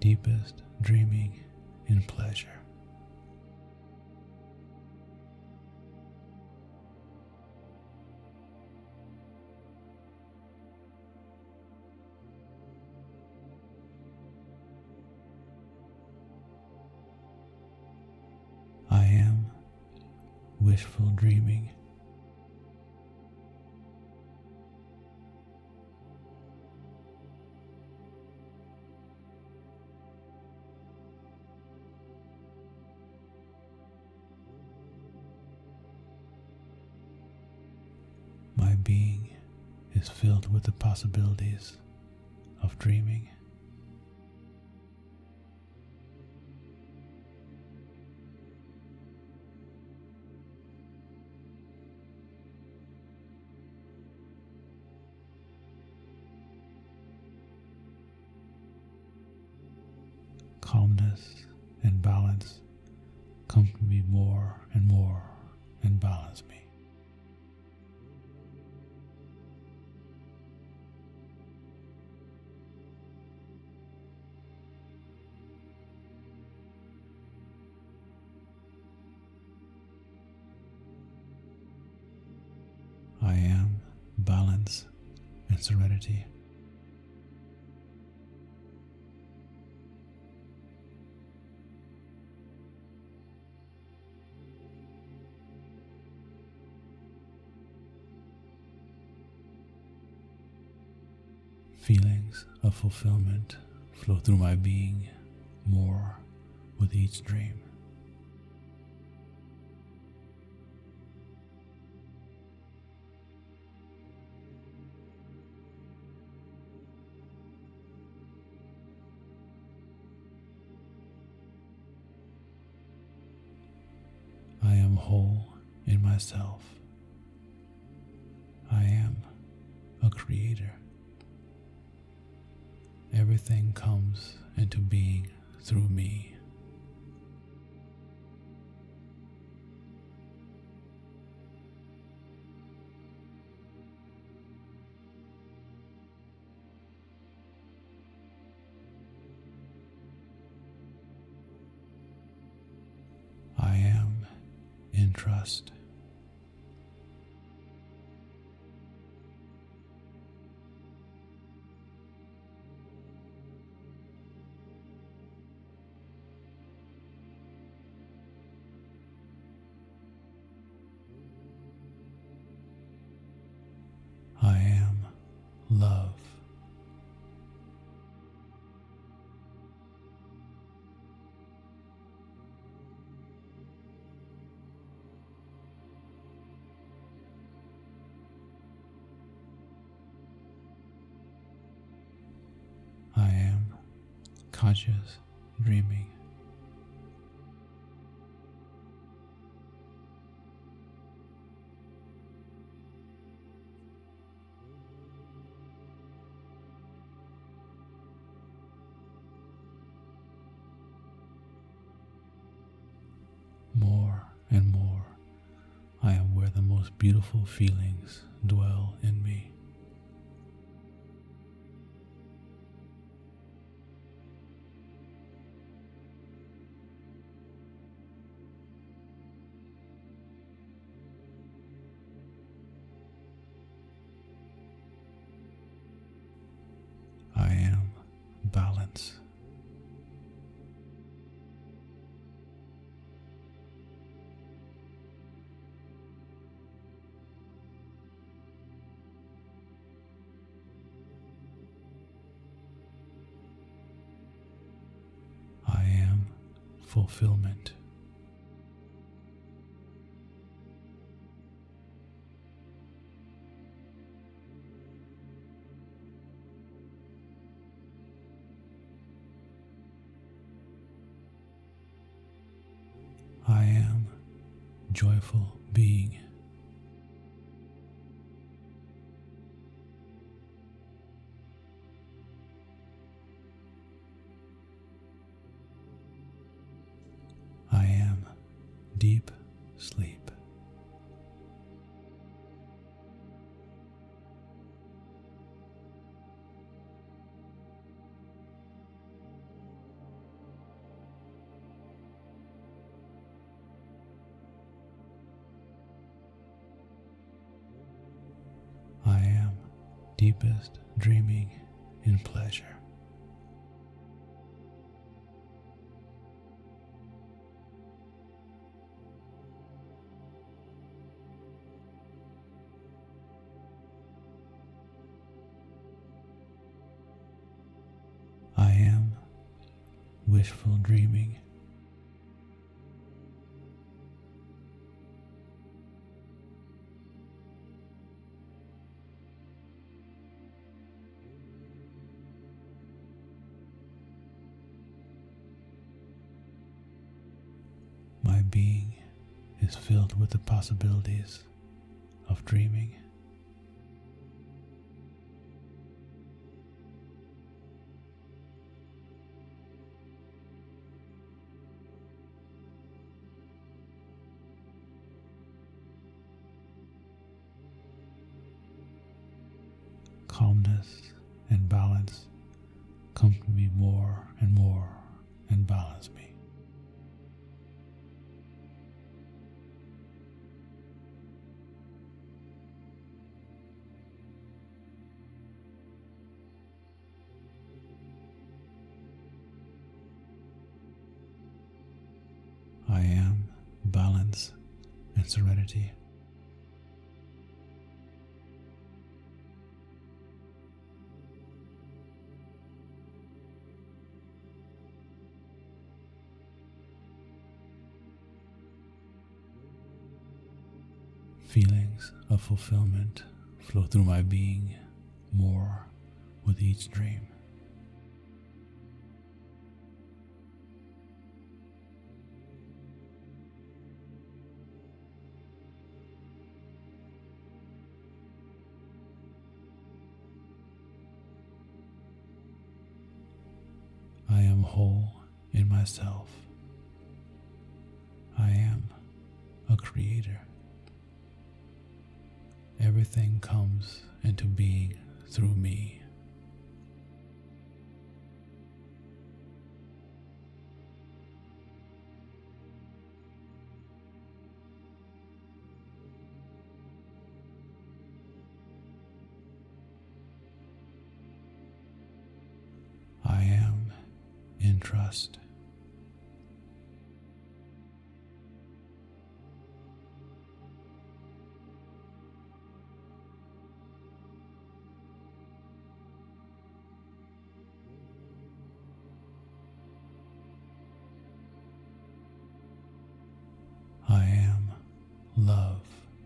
deepest dreaming in pleasure. I am wishful dreaming. My being is filled with the possibilities of dreaming. Calmness and balance come to me more and more and balance me. I am balance and serenity. Feelings of fulfillment flow through my being more with each dream. I am whole in myself. I am a creator. Everything comes into being through me. I am in trust. I am love. I am conscious dreaming. More and more, I am where the most beautiful feelings dwell in me. I am balance. I am fulfillment. I am joyful being. I am deep sleep. deepest dreaming in pleasure. I am wishful dreaming. My being is filled with the possibilities of dreaming. Calmness and balance come to me more and more and balance me. I am balance and serenity. Feelings of fulfillment flow through my being more with each dream. I am whole in myself. I am a creator. Everything comes into being through me. I am in trust. I am love.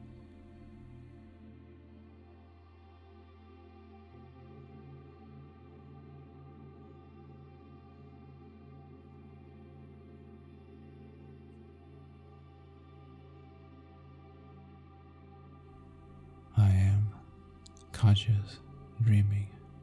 I am conscious dreaming.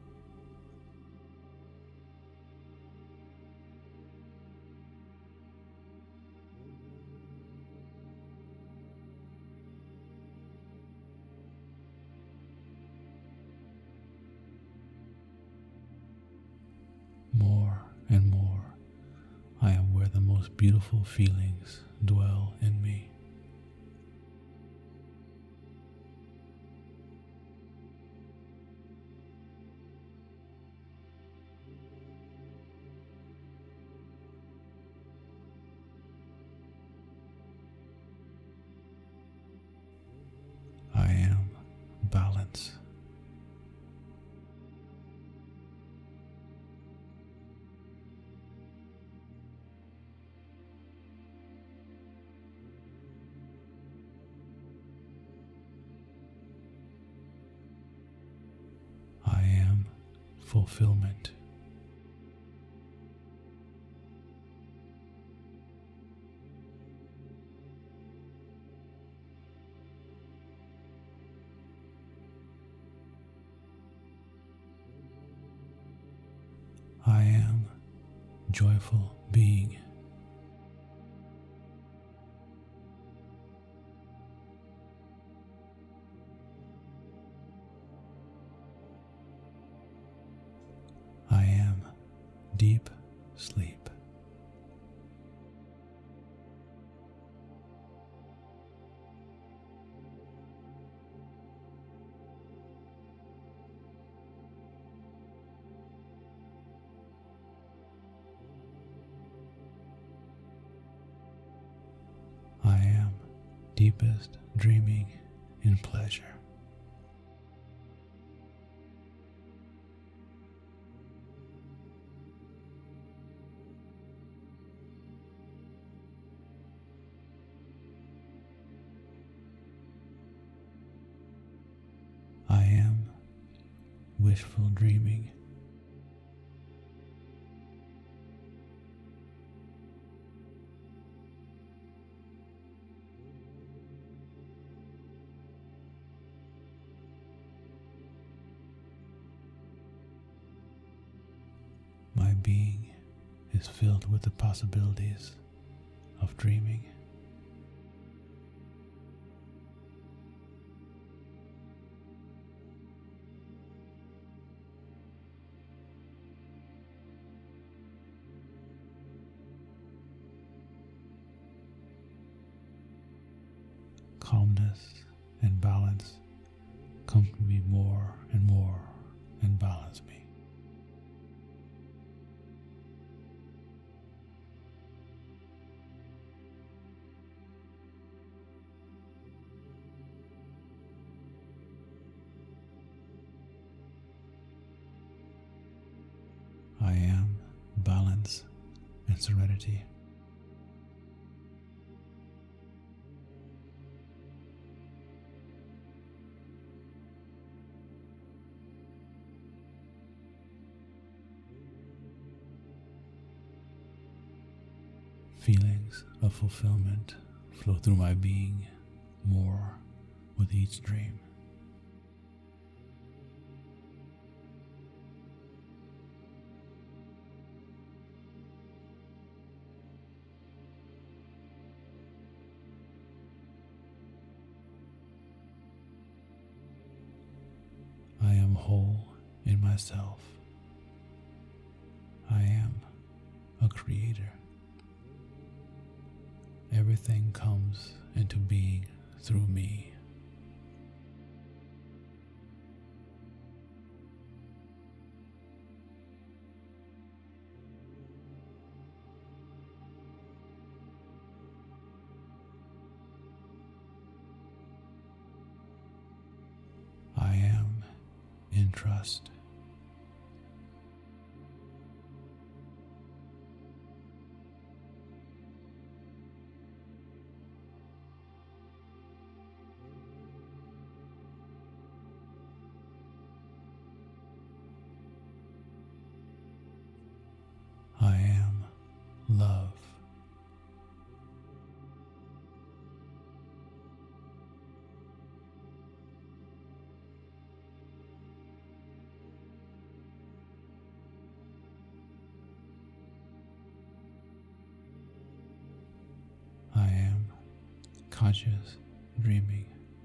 More and more, I am where the most beautiful feelings dwell in me. I am balance. I am fulfillment. I am joyful being. I am deep sleep. deepest dreaming in pleasure. I am wishful dreaming. My being is filled with the possibilities of dreaming. Calmness and balance come to me more and more and balance me. I am balance and serenity. Feelings of fulfillment flow through my being more with each dream. I am whole in myself. I am a creator. Everything comes into being through me. I am in trust. I am love. I am conscious dreaming.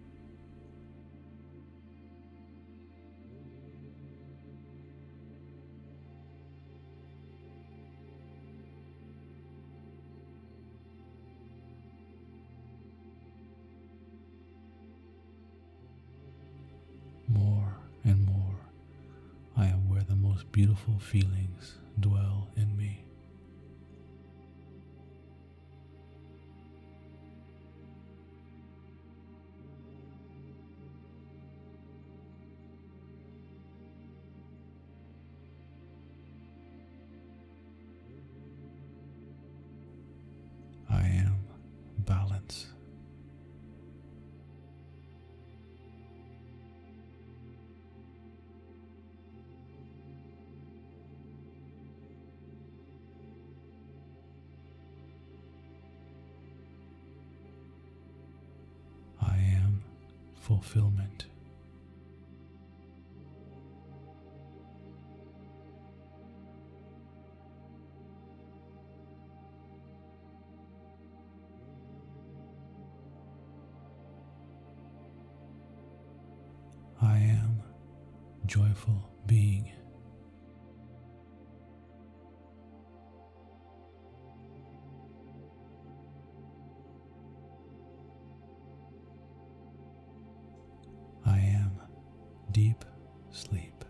More and more, I am where the most beautiful feelings dwell in me. I am balance. I am fulfillment. I am joyful being. I am deep sleep.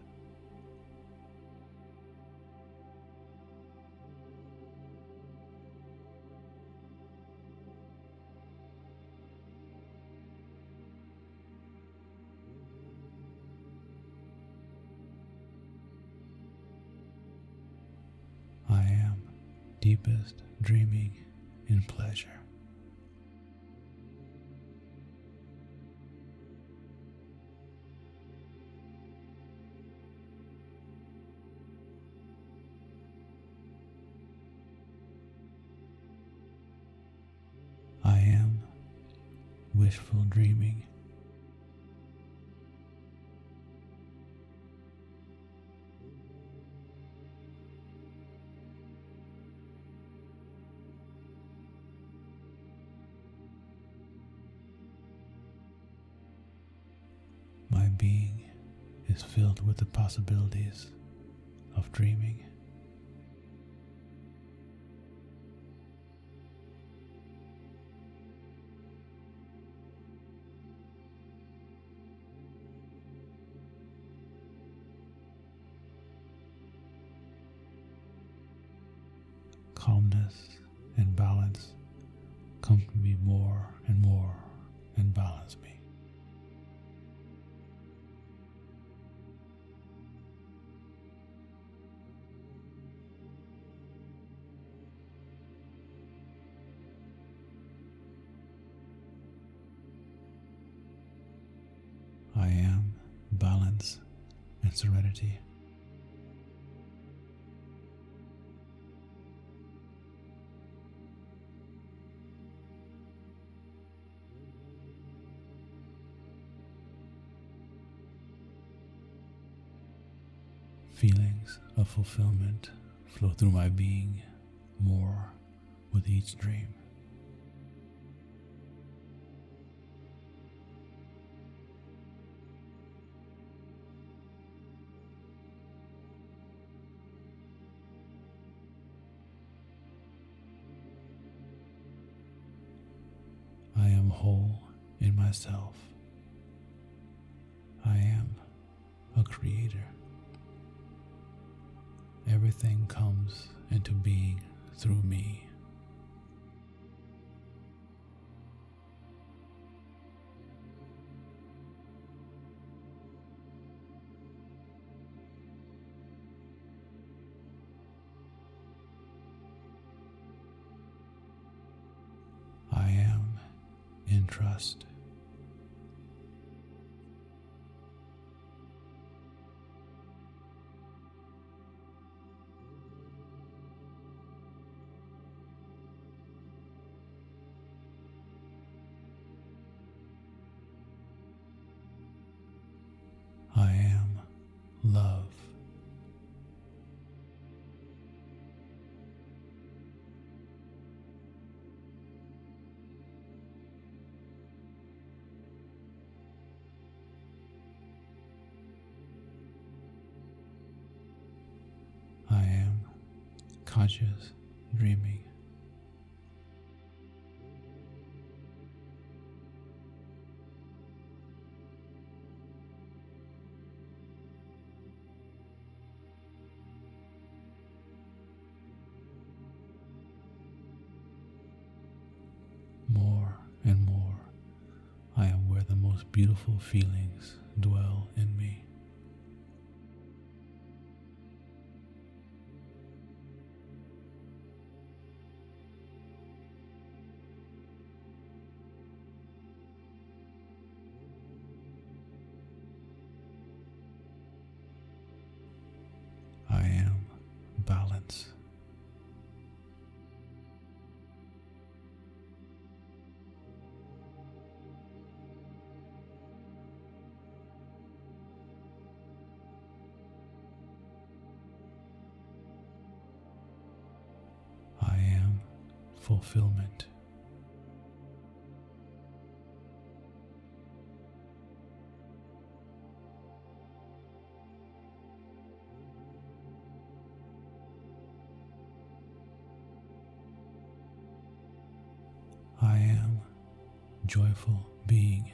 deepest dreaming in pleasure. I am wishful dreaming. My being is filled with the possibilities of dreaming. Calmness and balance come to me more and more and balance me. I am balance and serenity. Feelings of fulfillment flow through my being more with each dream. I am whole in myself. I am a creator. Everything comes into being through me. I am in trust. I am love. I am conscious dreaming. More and more, I am where the most beautiful feelings dwell in me. I am balance. I am fulfillment. I am joyful being.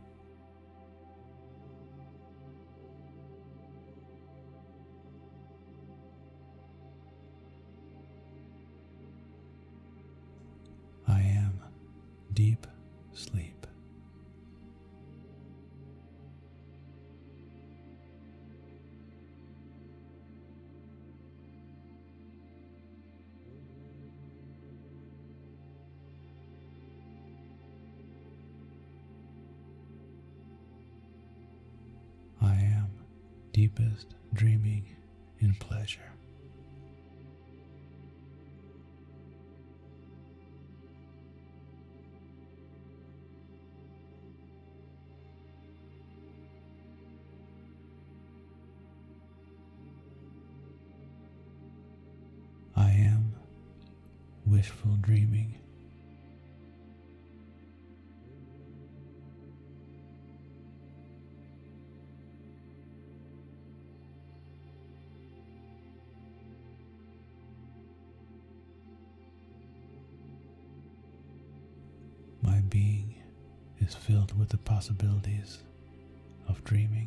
I am deep sleep. deepest dreaming in pleasure. I am wishful dreaming. My being is filled with the possibilities of dreaming.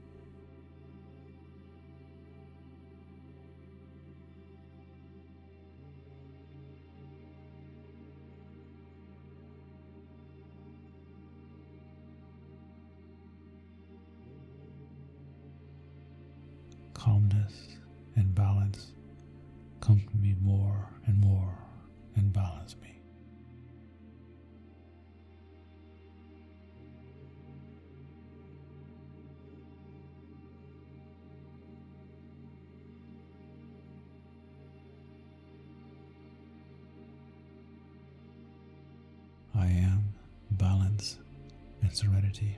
Calmness and balance come to me more and more and balance me. I am balance and serenity.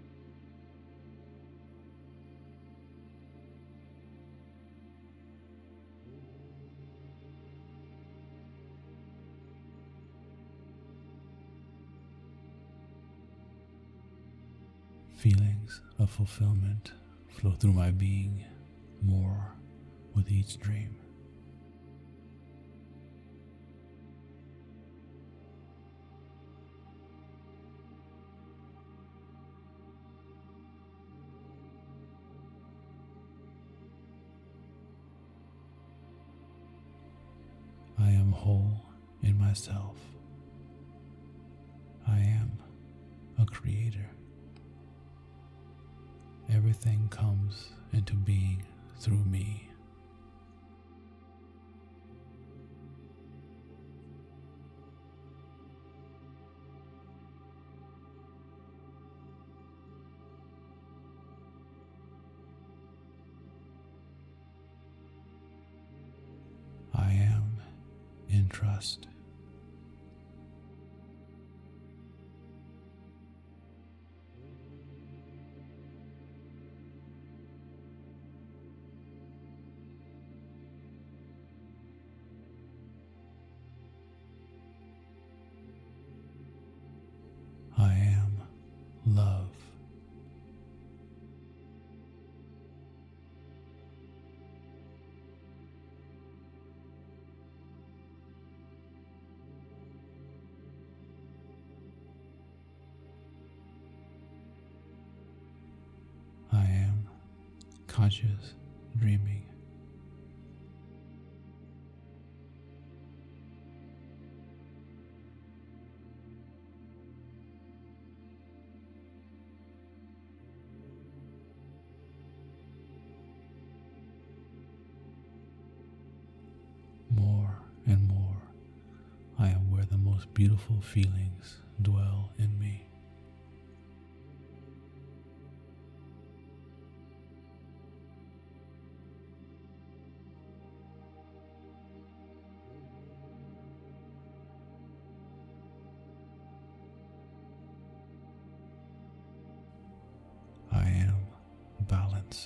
Feelings of fulfillment flow through my being more with each dream. I am whole in myself. I am a creator. Everything comes into being through me. I am in trust. I am love. I am conscious dreaming. More and more, I am where the most beautiful feelings dwell in me. I am balance.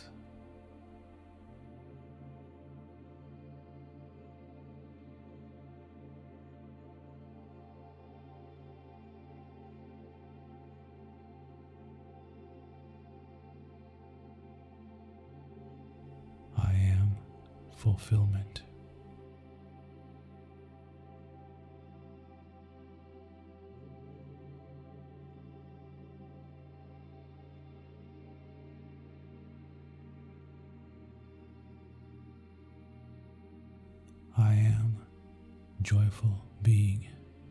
I am fulfillment. I am joyful being.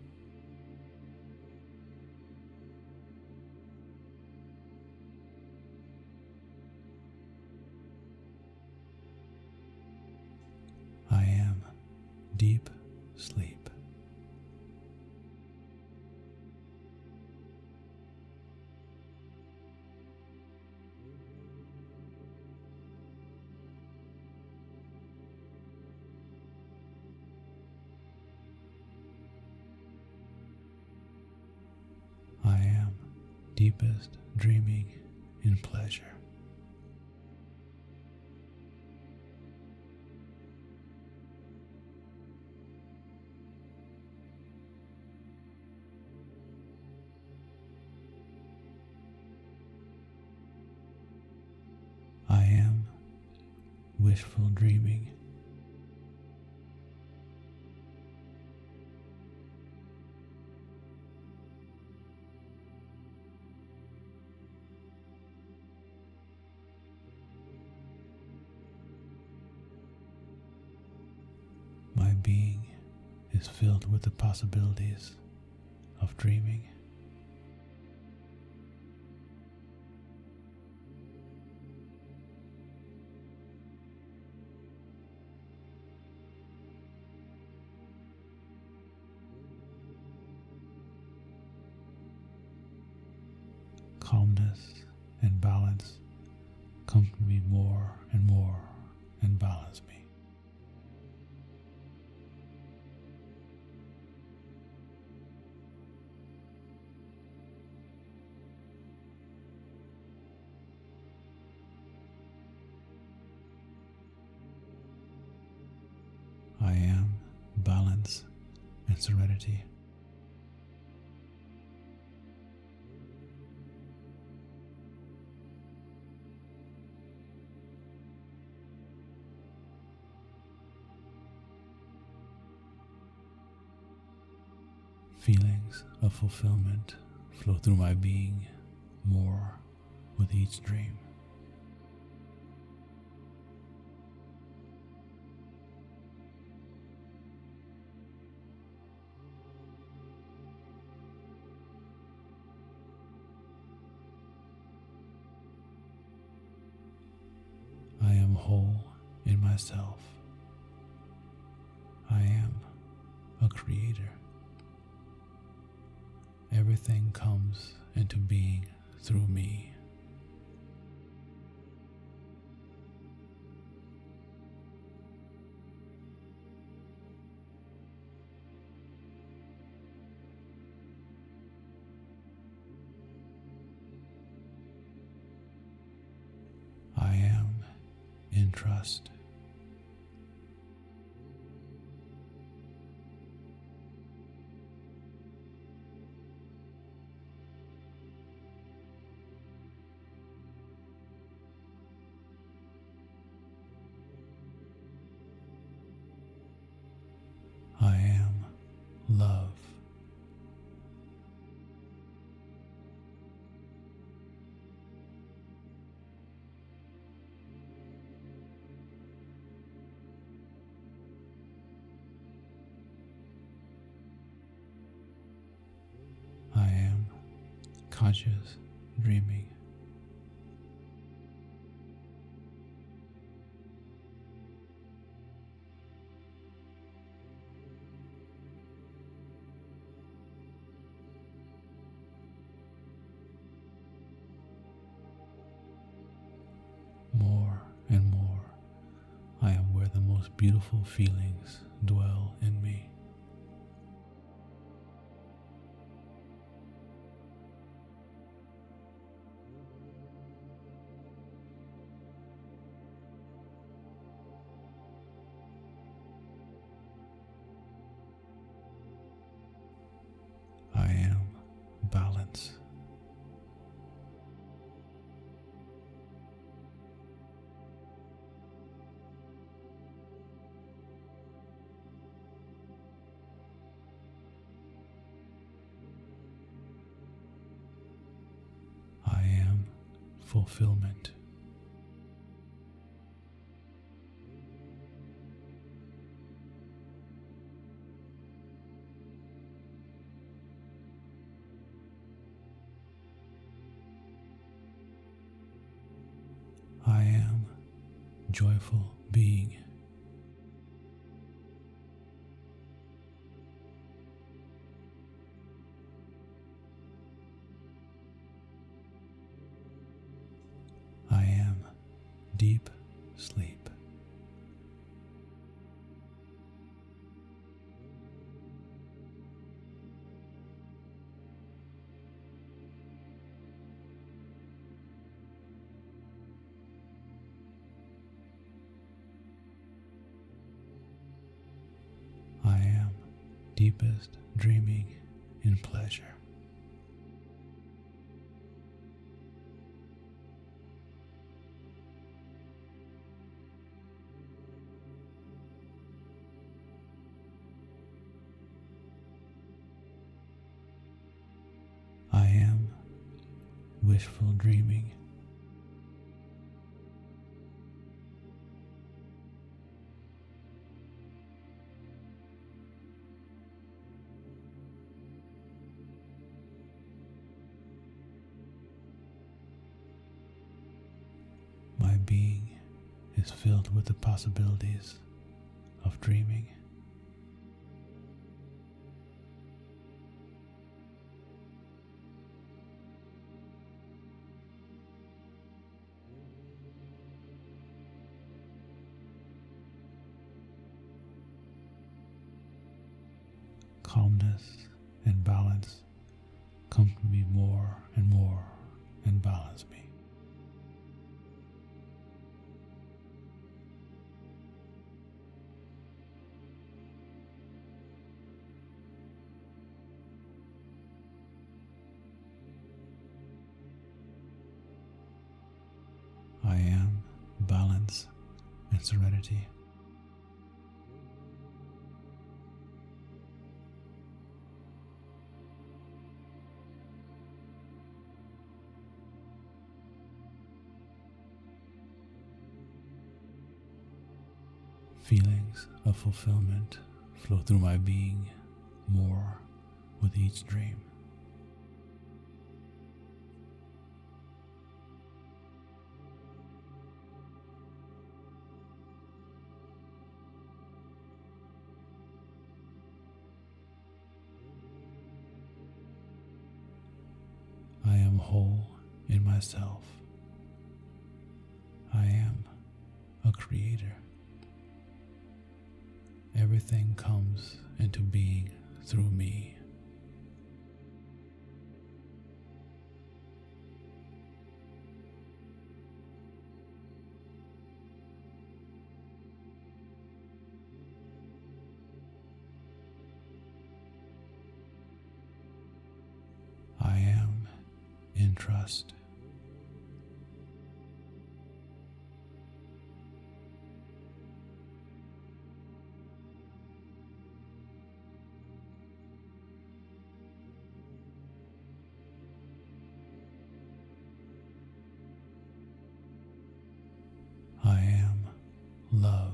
I am deep sleep. deepest dreaming in pleasure. I am wishful dreaming. My being is filled with the possibilities of dreaming. Calmness and balance come to me more and more and balance me. I am balance and serenity. Feelings of fulfillment flow through my being more with each dream. I am whole in myself. I am a creator. Everything comes into being through me. I am in trust. I am love. I am conscious dreaming. More and more, I am where the most beautiful feelings dwell in me. I am balance. I am fulfillment. I am joyful being. I am deep sleep. deepest dreaming in pleasure. I am wishful dreaming. My being is filled with the possibilities of dreaming. Calmness and balance come to me more and more and balance me. I am balance and serenity. Feelings of fulfillment flow through my being more with each dream. I am whole in myself. I am a creator. Everything comes into being through me. I am in trust. I am love.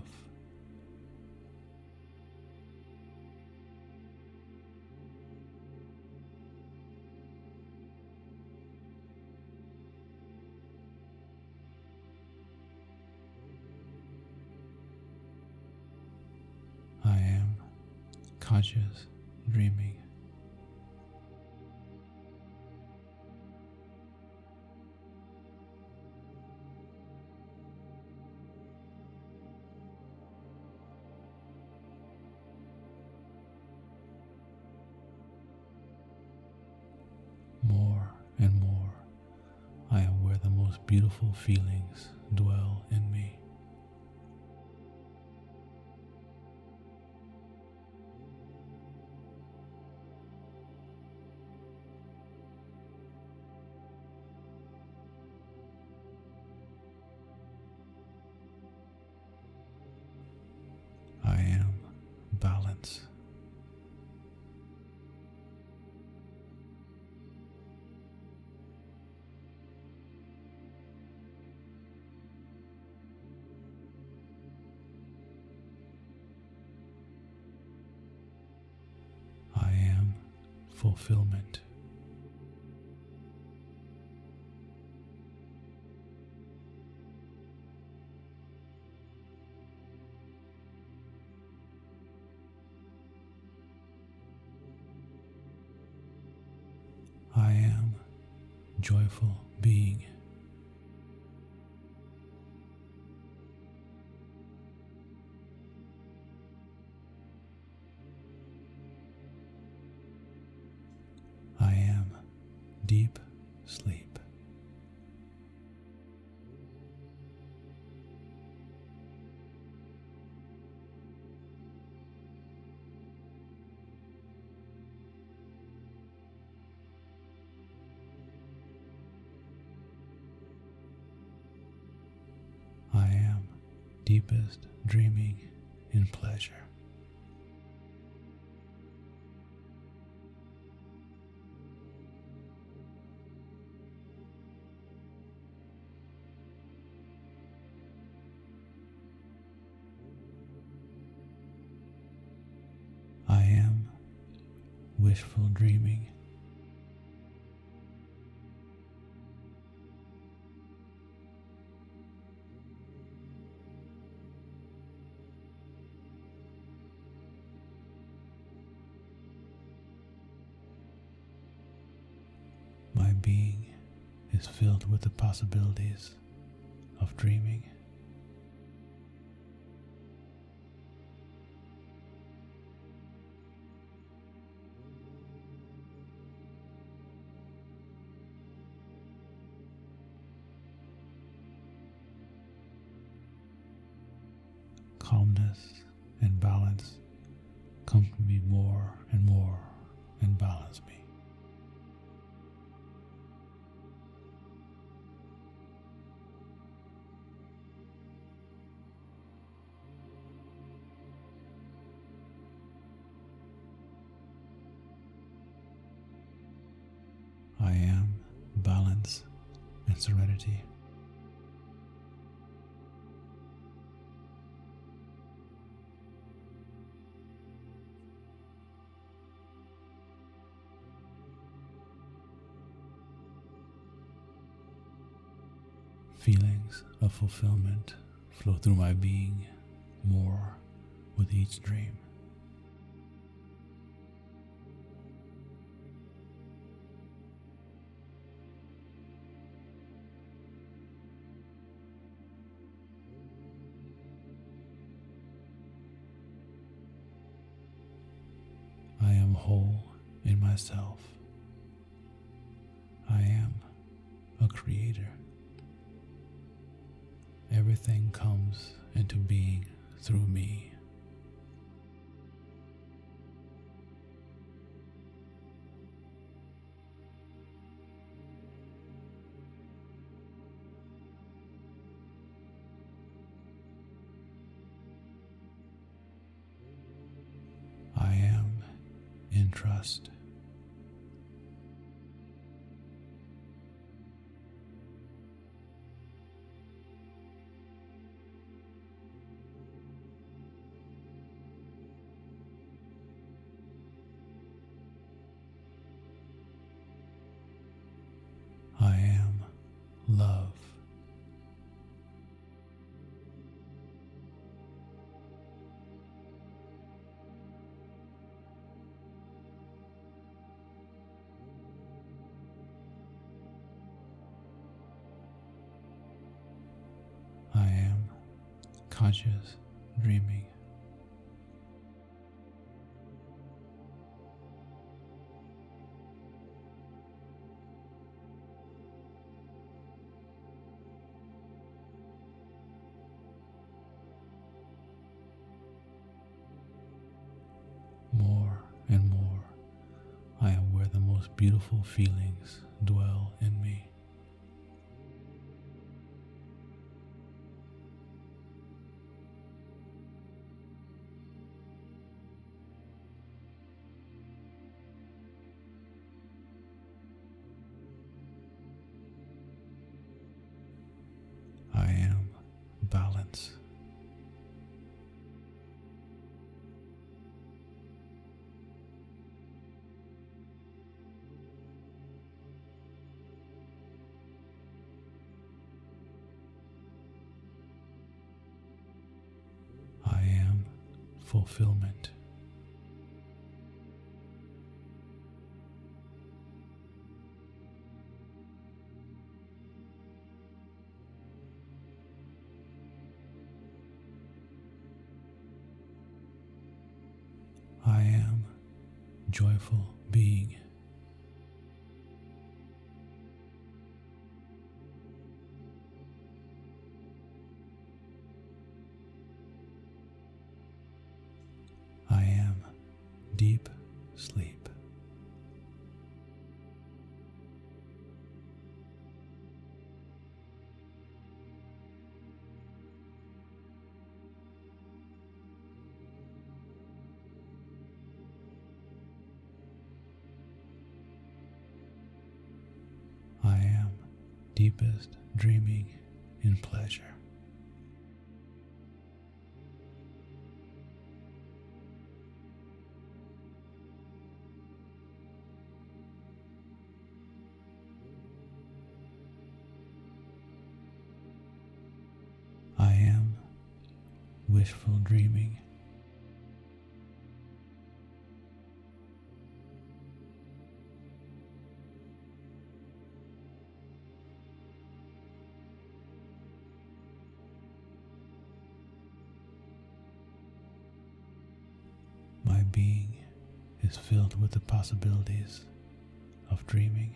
I am conscious dreaming. More and more, I am where the most beautiful feelings dwell in me. I am balance. I am fulfillment. I am joyful being. I am deep sleep. deepest dreaming in pleasure. I am wishful dreaming. My being is filled with the possibilities of dreaming. Calmness and balance come to me more and more and balance me. I am balance and serenity. Feelings of fulfillment flow through my being more with each dream. I am whole in myself. I am a creator. Everything comes into being through me. I am in trust. I am love. I am conscious dreaming. More and more, I am where the most beautiful feelings dwell in me. I am balance. I am fulfillment. I am joyful being. I am deep sleep. deepest dreaming in pleasure. I am wishful dreaming. My being is filled with the possibilities of dreaming.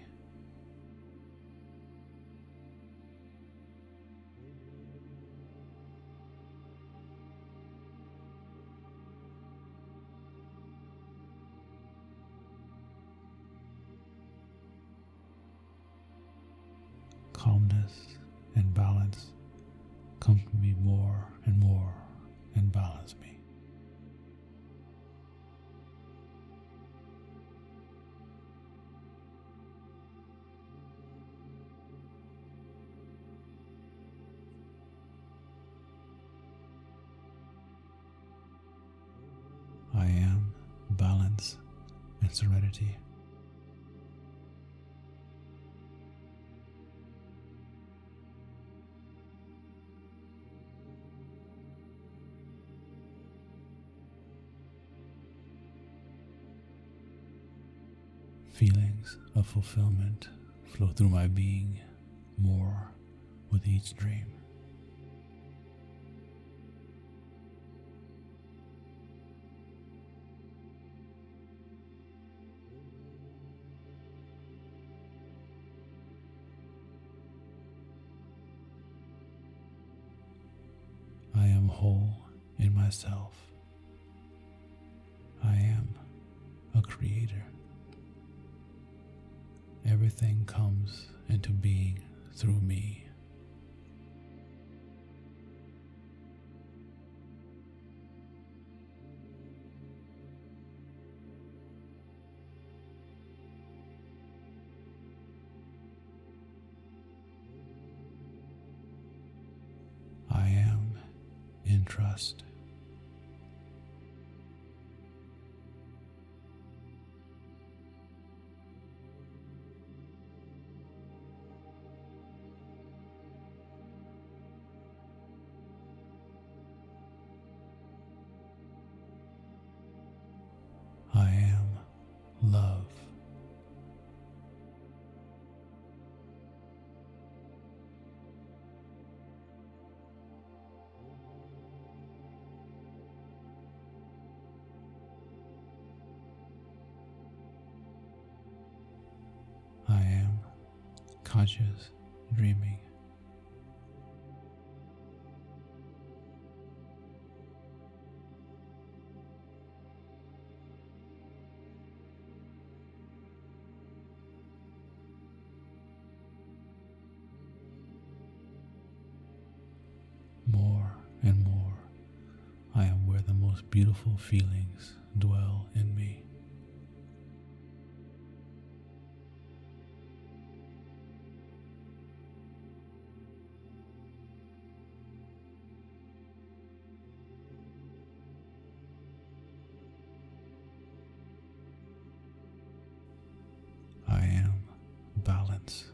Calmness and balance come to me more and more and balance me. I am balance and serenity. Feelings of fulfillment flow through my being more with each dream. I am whole in myself. I am a creator. Everything comes into being through me. I am in trust. I am love. I am conscious dreaming. More and more, I am where the most beautiful feelings dwell in me. I am balance.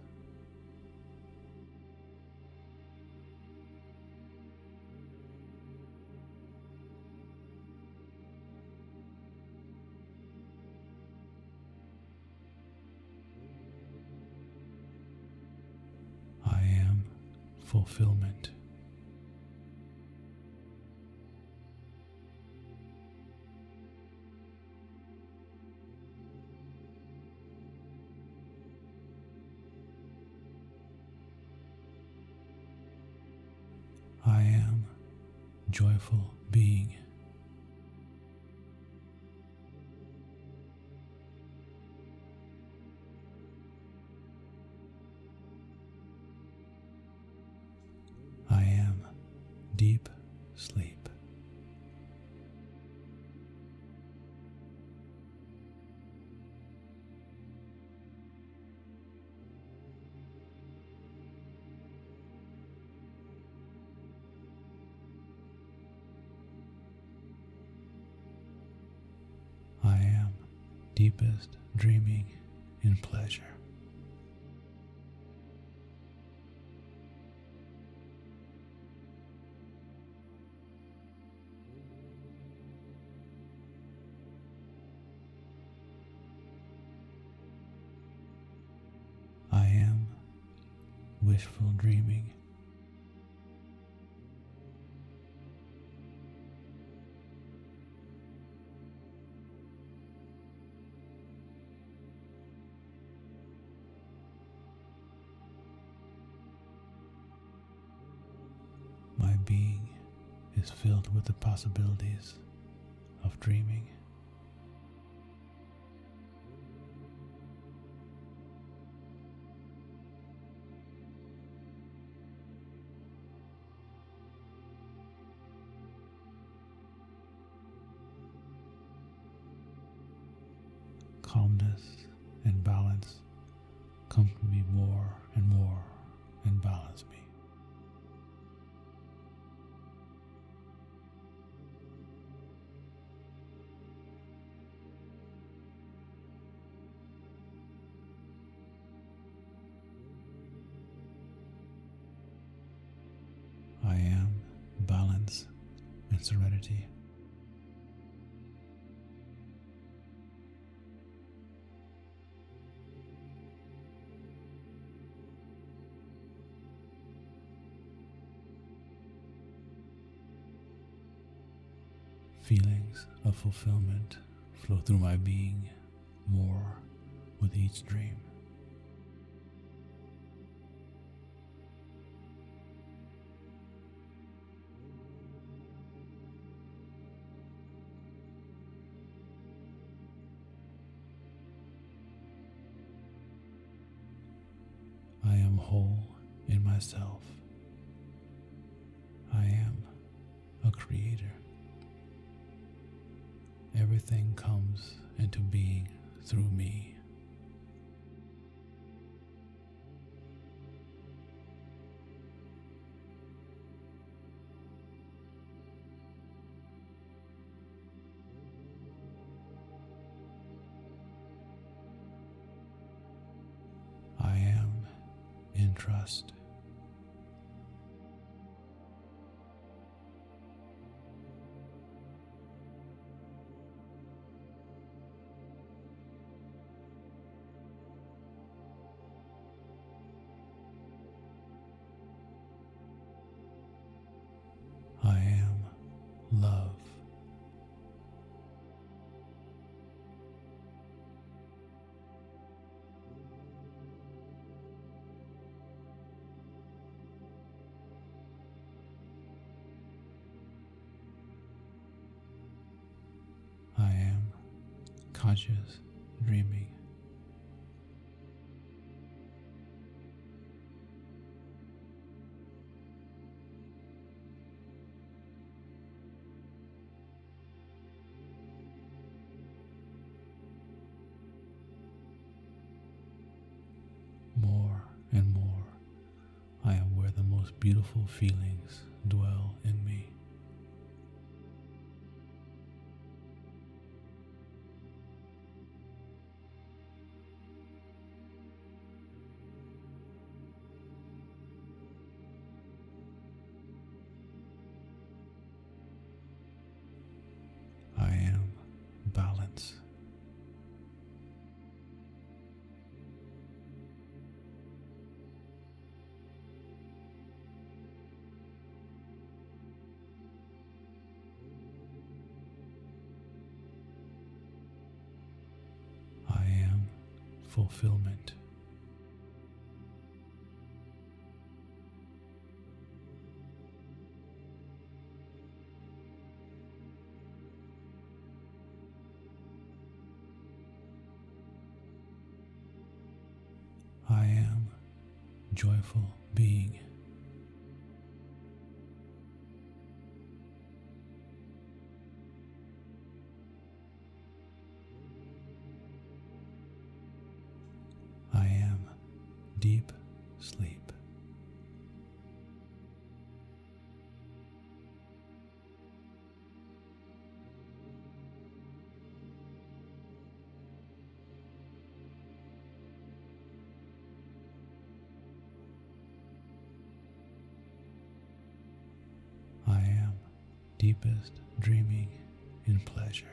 I am fulfillment. I am joyful being. I am deep sleep. deepest dreaming in pleasure. I am wishful dreaming. My being is filled with the possibilities of dreaming. Calmness and balance come to me more and more and balance me. I am balance and serenity. Feelings of fulfillment flow through my being more with each dream. I am whole in myself. I am a creator. Everything comes into being through me. I am in trust. I am love. I am conscious dreaming. More and more, I am where the most beautiful feelings dwell in me. I am balance. I am fulfillment. I am joyful being. I am deep sleep. deepest dreaming in pleasure.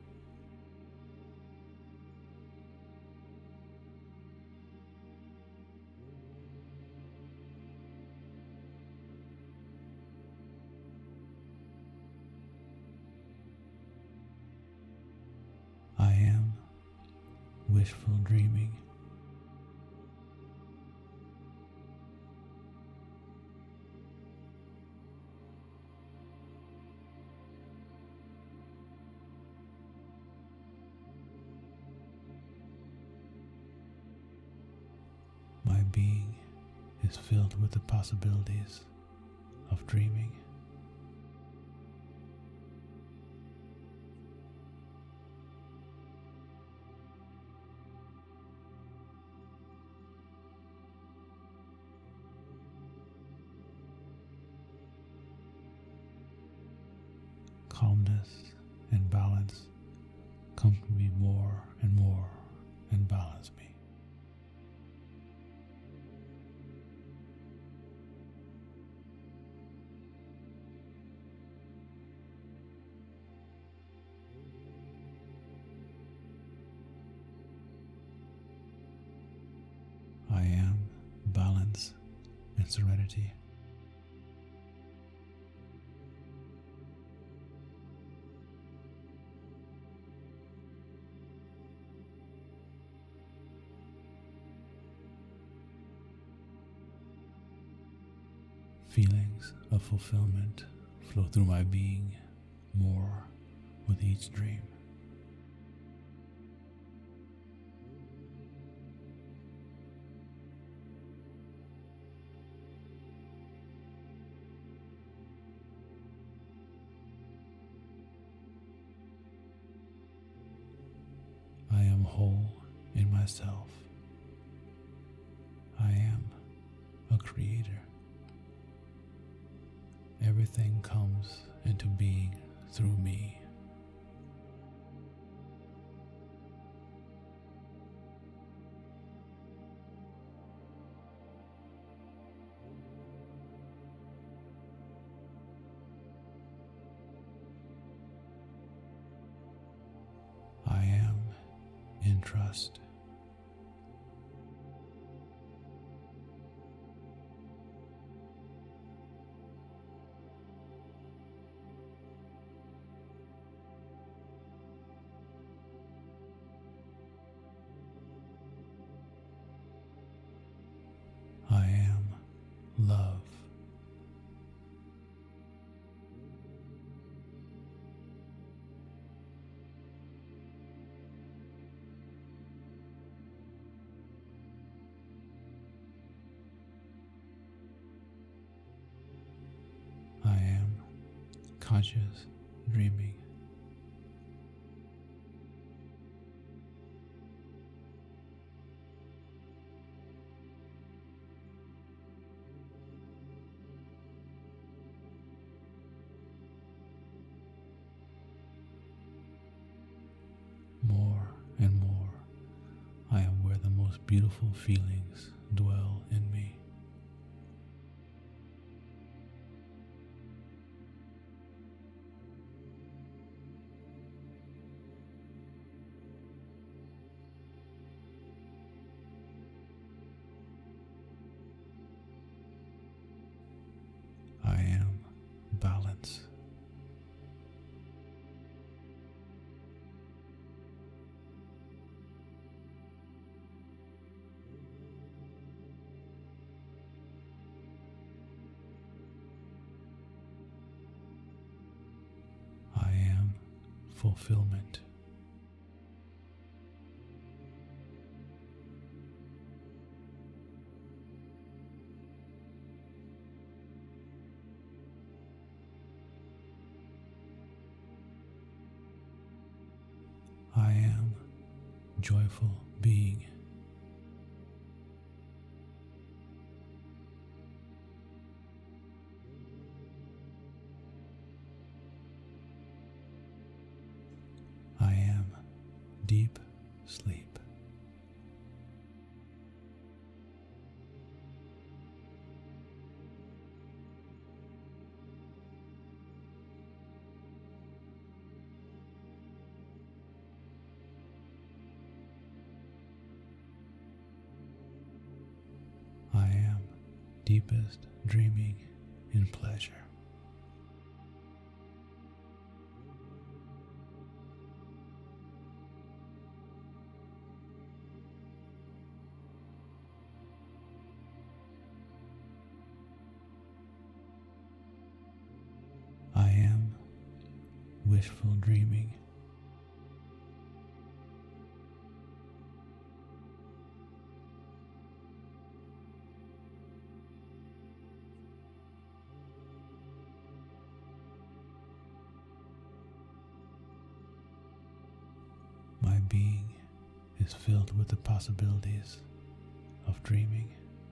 I am wishful dreaming. My being is filled with the possibilities of dreaming. Calmness and balance come to me more and more and balance me. I am balance and serenity. Feelings of fulfillment flow through my being more with each dream. I am whole in myself. I am a creator. Everything comes into being through me. I am in trust. I am love. I am conscious dreaming. More and more, I am where the most beautiful feelings dwell in me. I am balance. I am fulfillment. I am joyful being. I am deep sleep. deepest dreaming in pleasure. I am wishful dreaming. My being is filled with the possibilities of dreaming.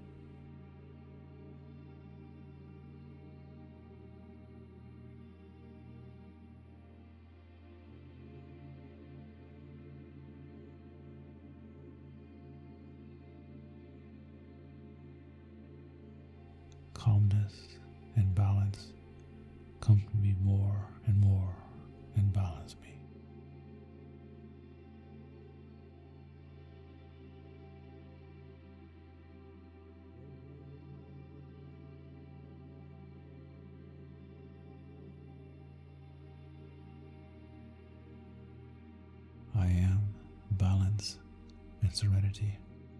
Calmness and balance come to me more and more and balance me. I am balance and serenity.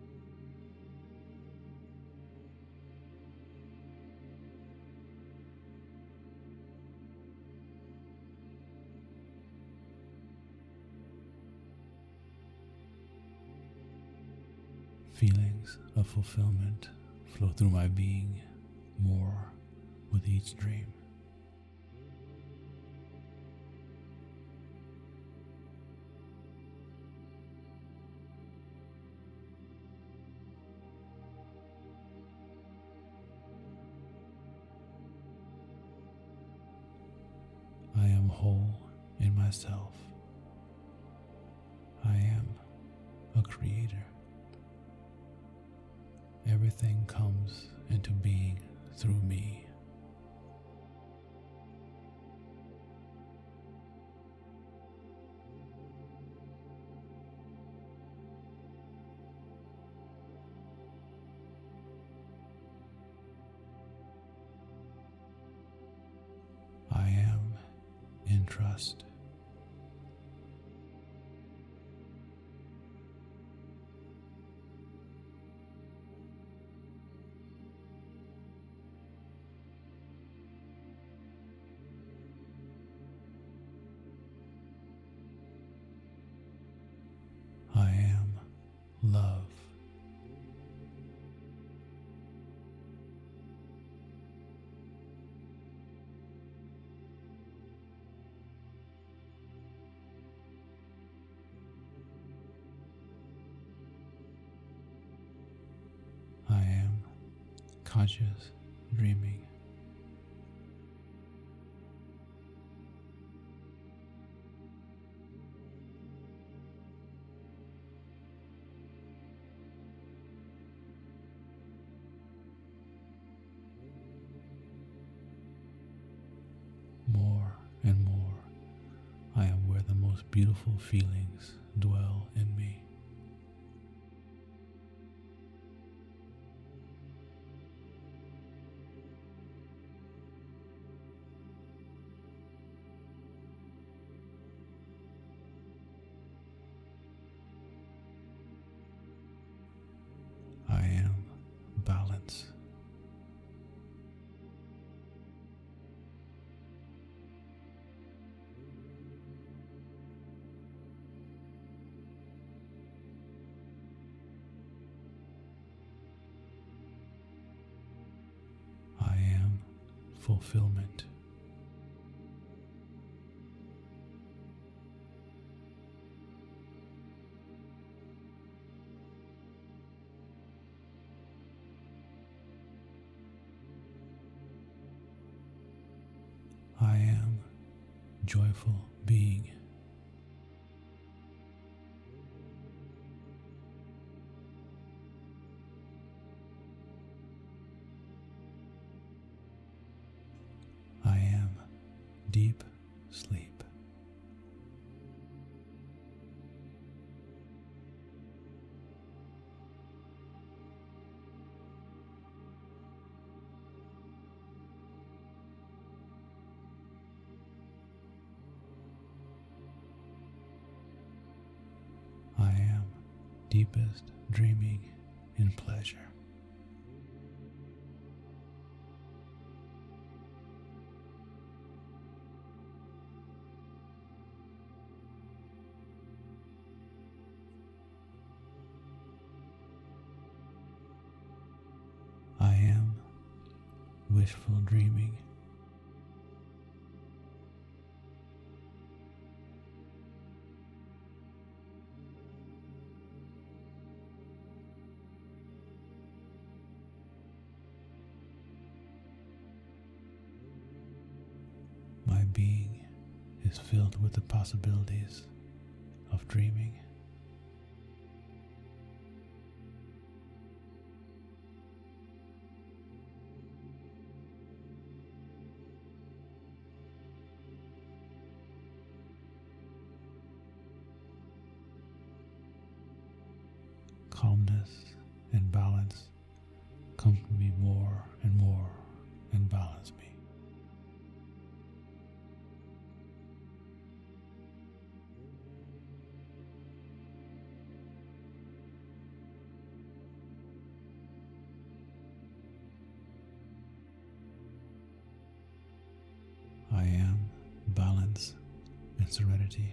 Feelings of fulfillment flow through my being more with each dream. I am whole in myself. I am a creator. Everything comes into being through me. I am in trust. I am love. I am conscious dreaming. More and more, I am where the most beautiful feelings dwell in me. I am balance. I am fulfillment. I am joyful being. I am deep sleep. deepest dreaming in pleasure. I am wishful dreaming. My being is filled with the possibilities of dreaming. Calmness and balance come to me more and more and balance me. I am balance and serenity.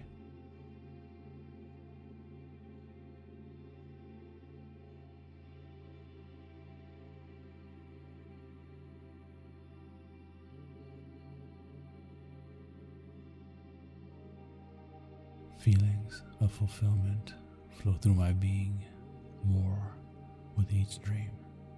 Feelings of fulfillment flow through my being more with each dream.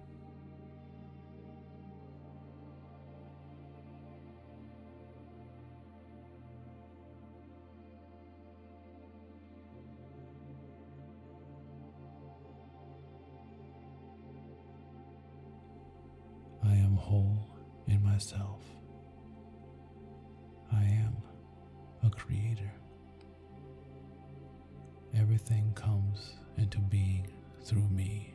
I am whole in myself. I am a creator. Everything comes into being through me.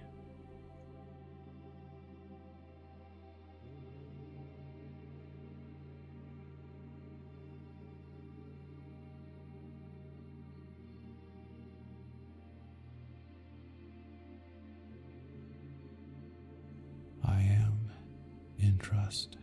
I am in trust.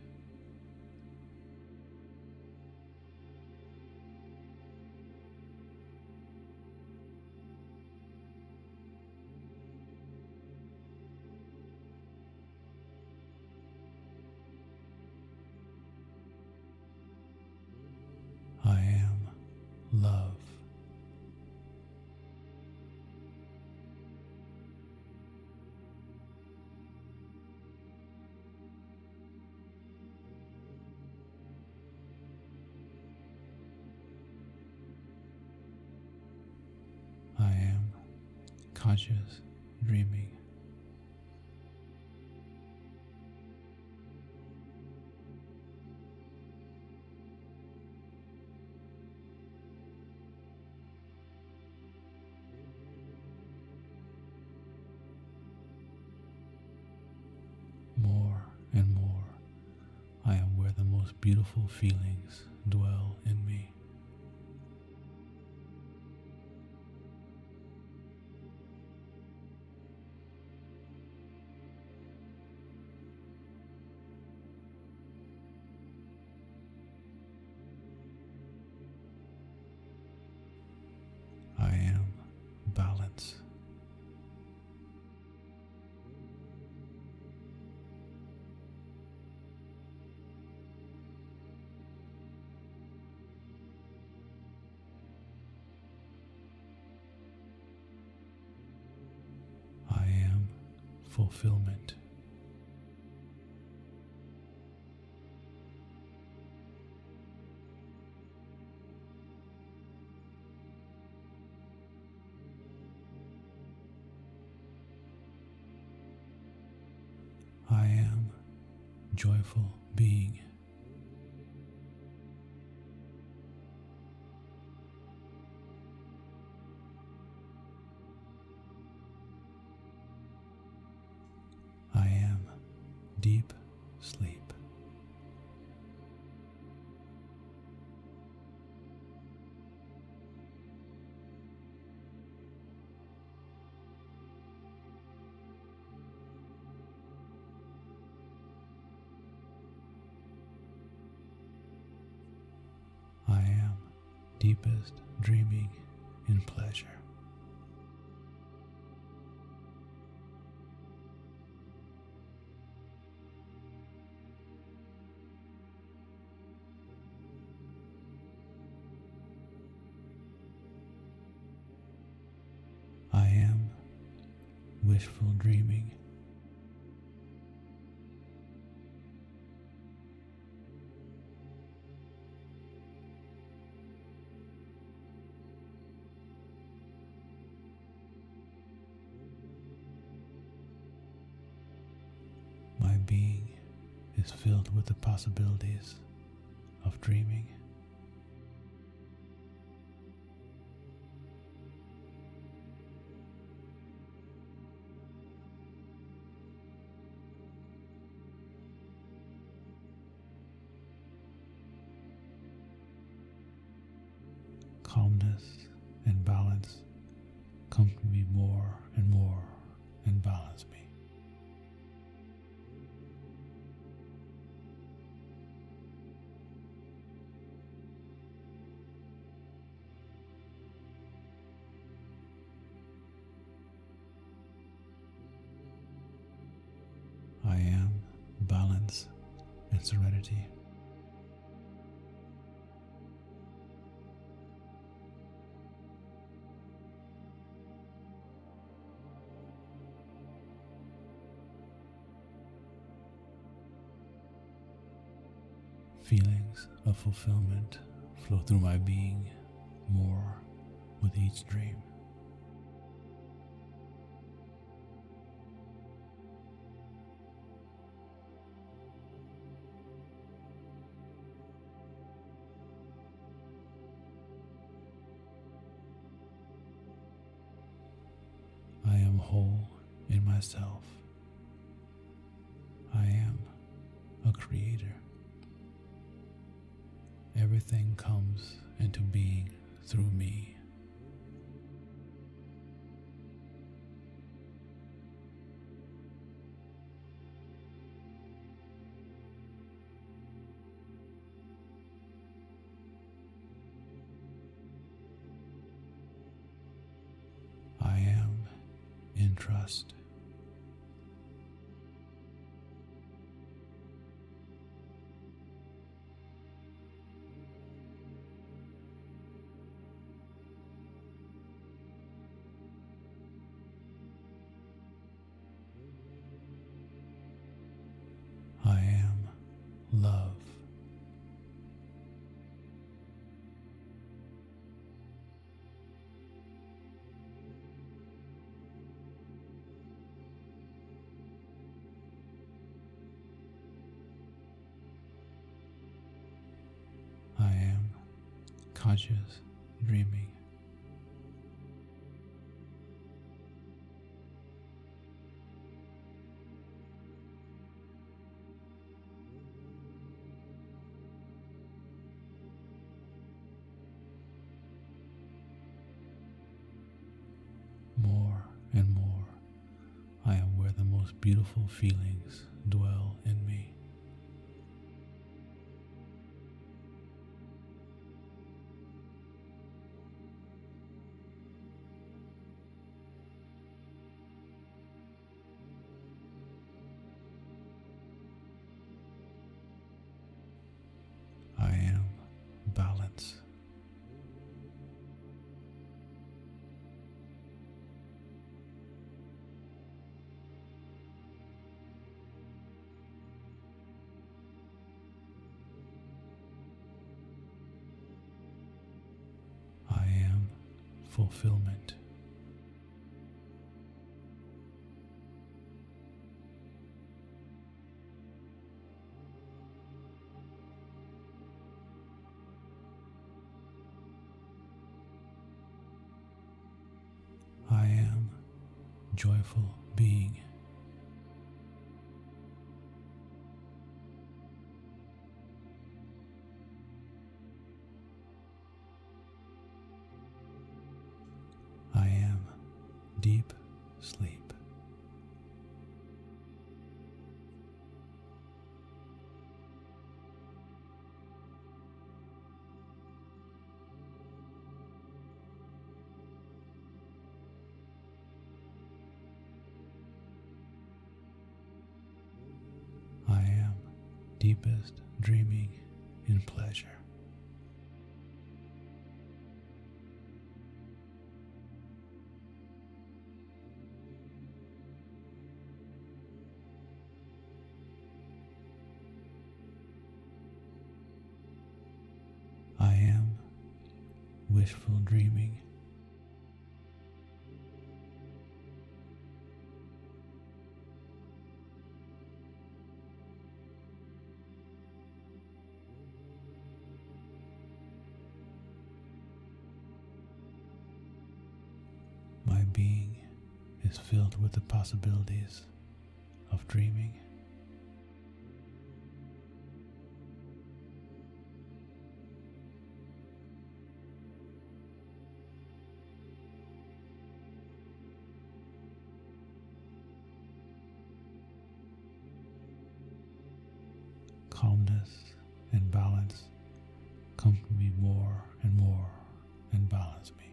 I am love. I am conscious dreaming. More and more, I am where the most beautiful feelings dwell in me. I am balance. I am fulfillment. I am joyful being. I am deep sleep. deepest dreaming in pleasure. I am wishful dreaming. My being is filled with the possibilities of dreaming. Calmness and balance come to me more and more and balance me. I am balance and serenity. Feelings of fulfillment flow through my being more with each dream. I am whole in myself. I am a creator. Everything comes into being through me. I am in trust. I am love. I am conscious dreaming. More and more, I am where the most beautiful feelings dwell in me. I am balance. I am fulfillment. I am joyful being. I am deep sleep. deepest dreaming in pleasure. I am wishful dreaming. My being is filled with the possibilities of dreaming. Calmness and balance come to me more and more and balance me.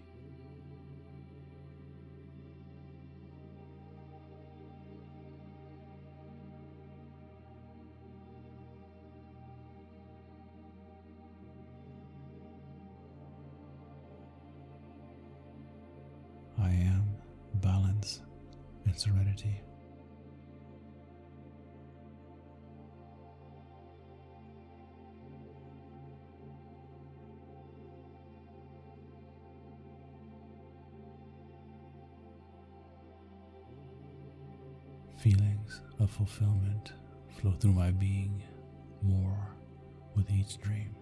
I am balance and serenity. Feelings of fulfillment flow through my being more with each dream.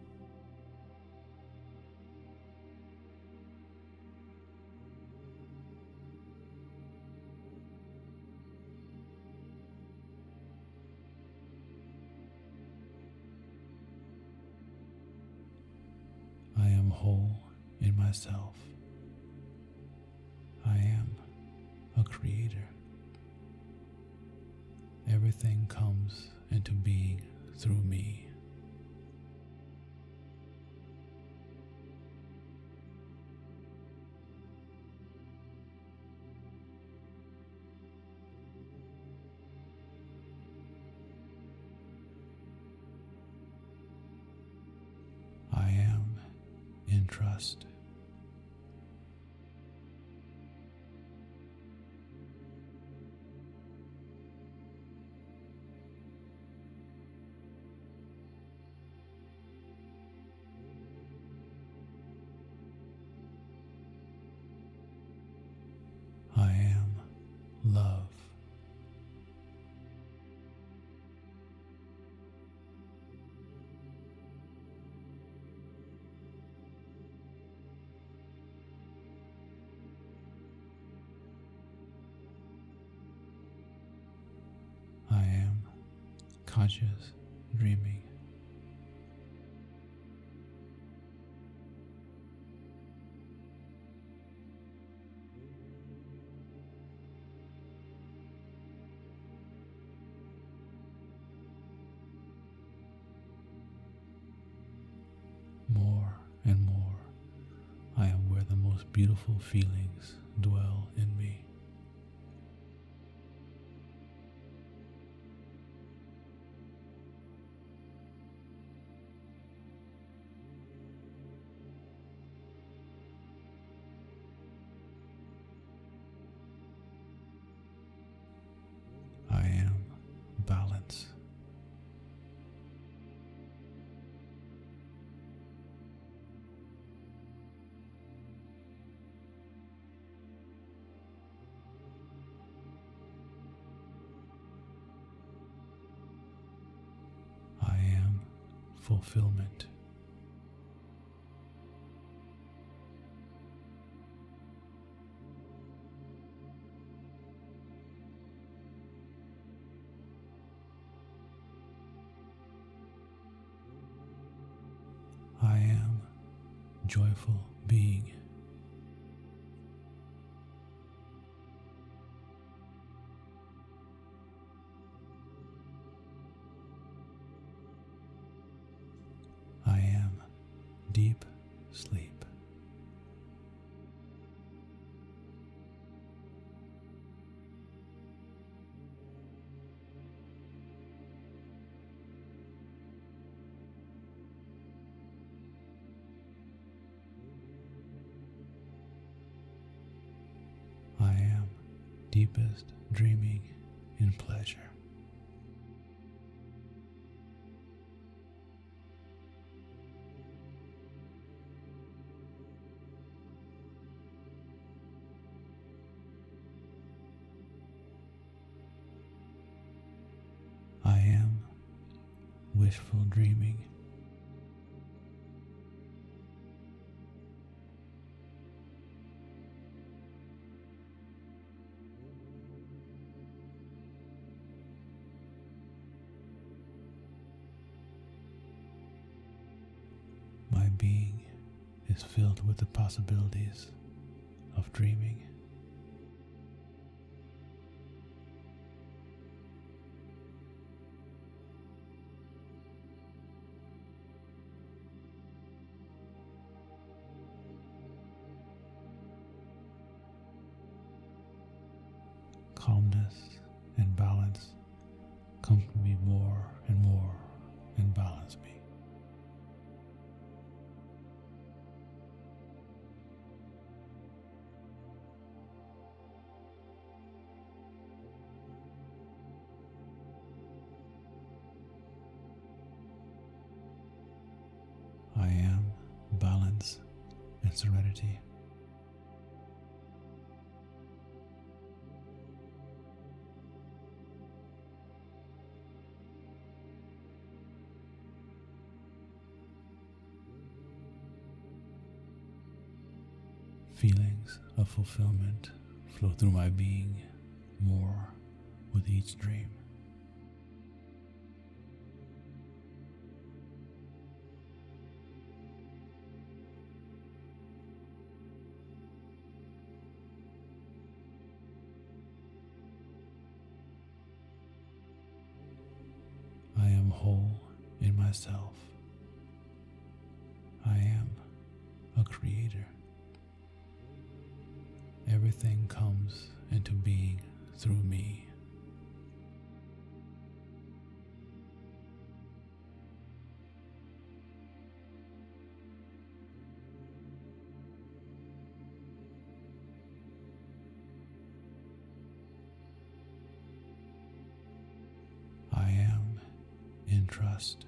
I am whole in myself. I am a creator. Everything comes into being through me. I am in trust. I am love. I am conscious dreaming. More and more, I am where the most beautiful feelings dwell in me. I am balance. I am fulfillment. I am joyful being. I am deep sleep. deepest dreaming in pleasure. I am wishful dreaming. My being is filled with the possibilities of dreaming. Calmness and balance come to me more and more and balance me. I am balance and serenity. Feelings of fulfillment flow through my being more with each dream. I am whole in myself. I am a creator. Everything comes into being through me. I am in trust.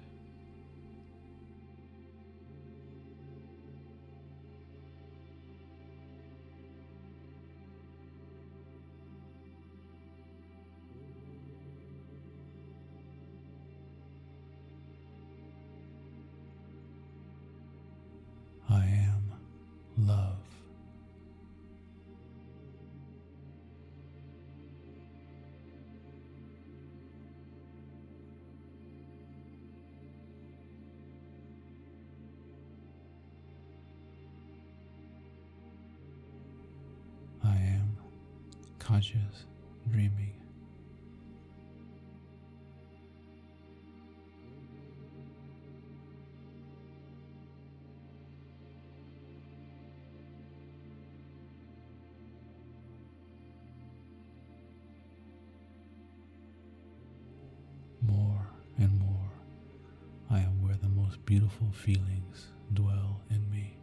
I am love. I am conscious dreaming. More and more, I am where the most beautiful feelings dwell in me.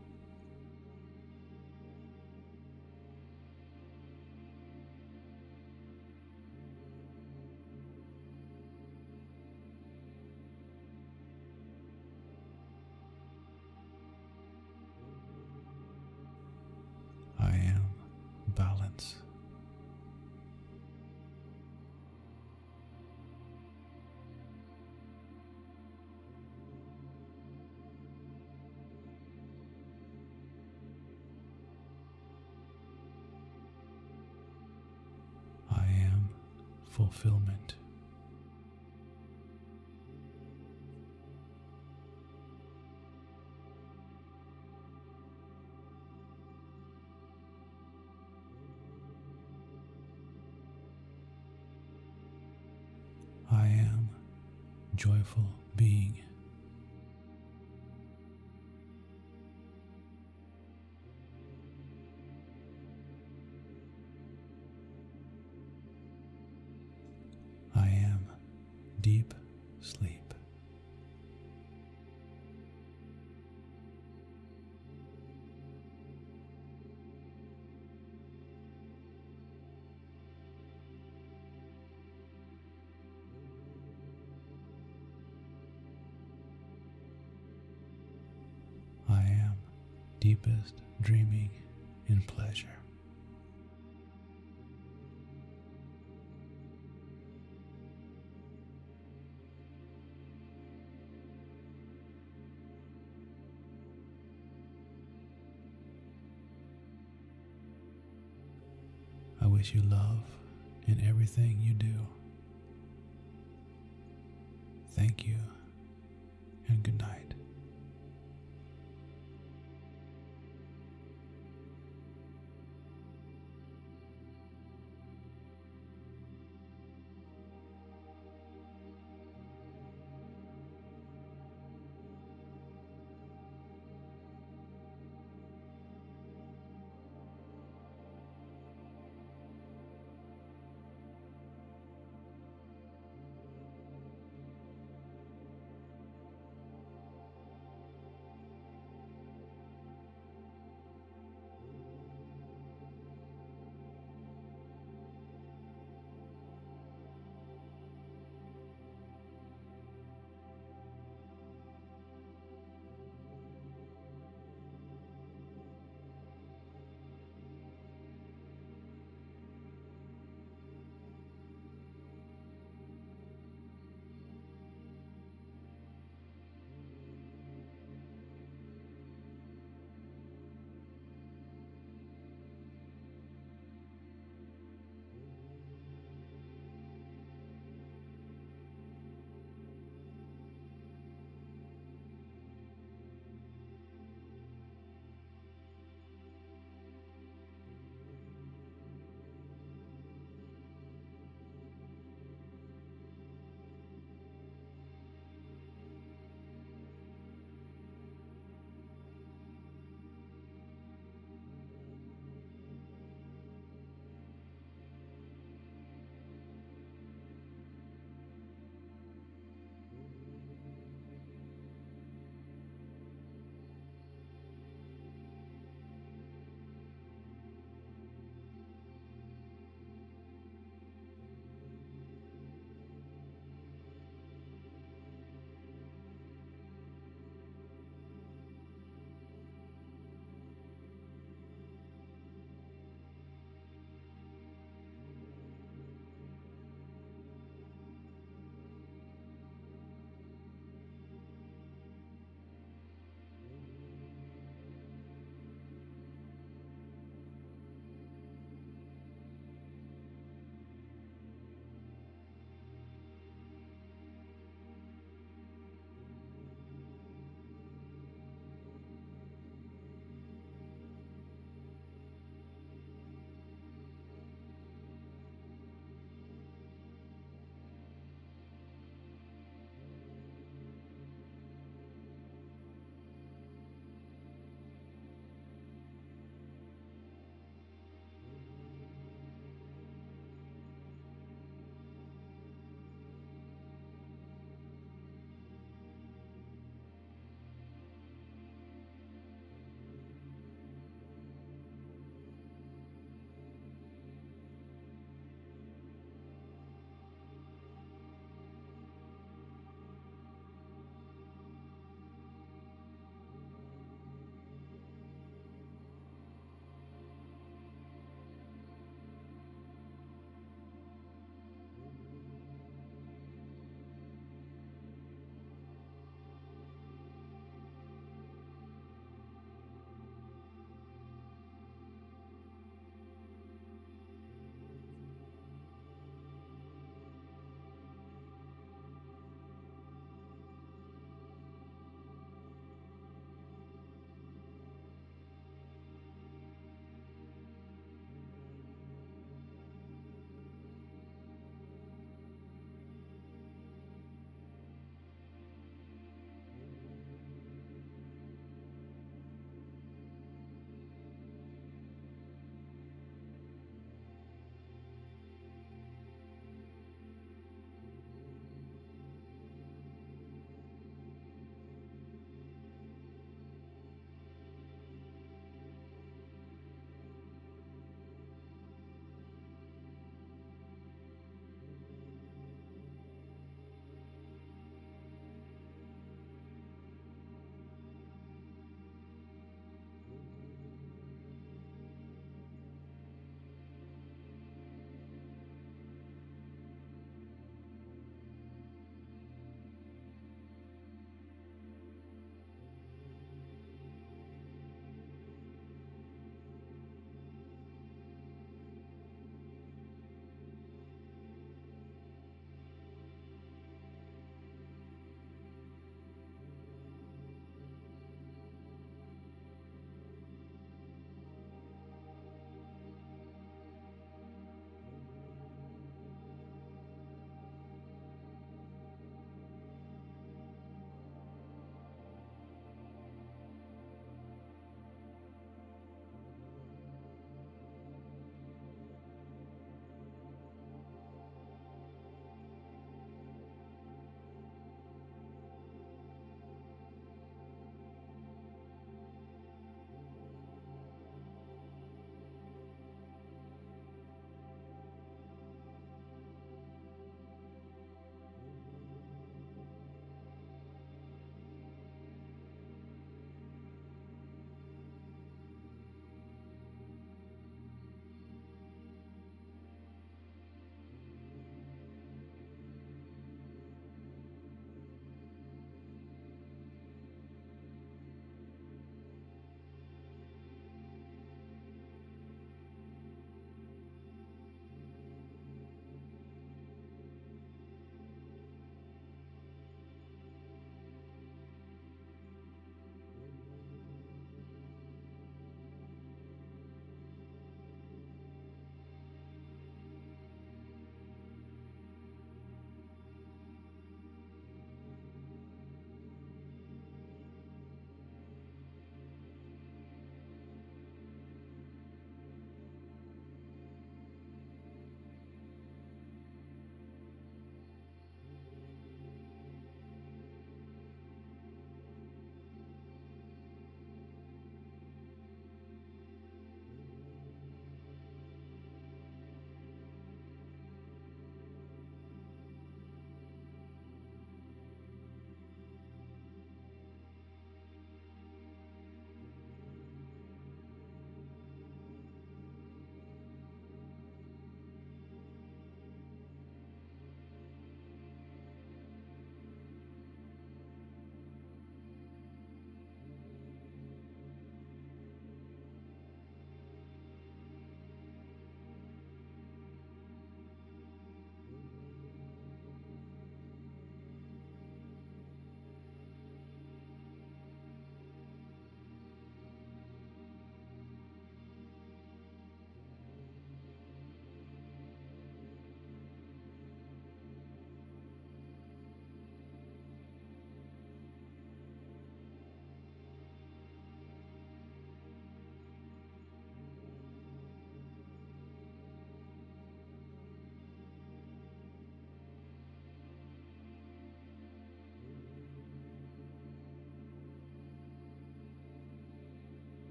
I am balance. I am fulfillment. I am joyful being. I am deep sleep. deepest dreaming in pleasure. I wish you love in everything you do. Thank you, and good night.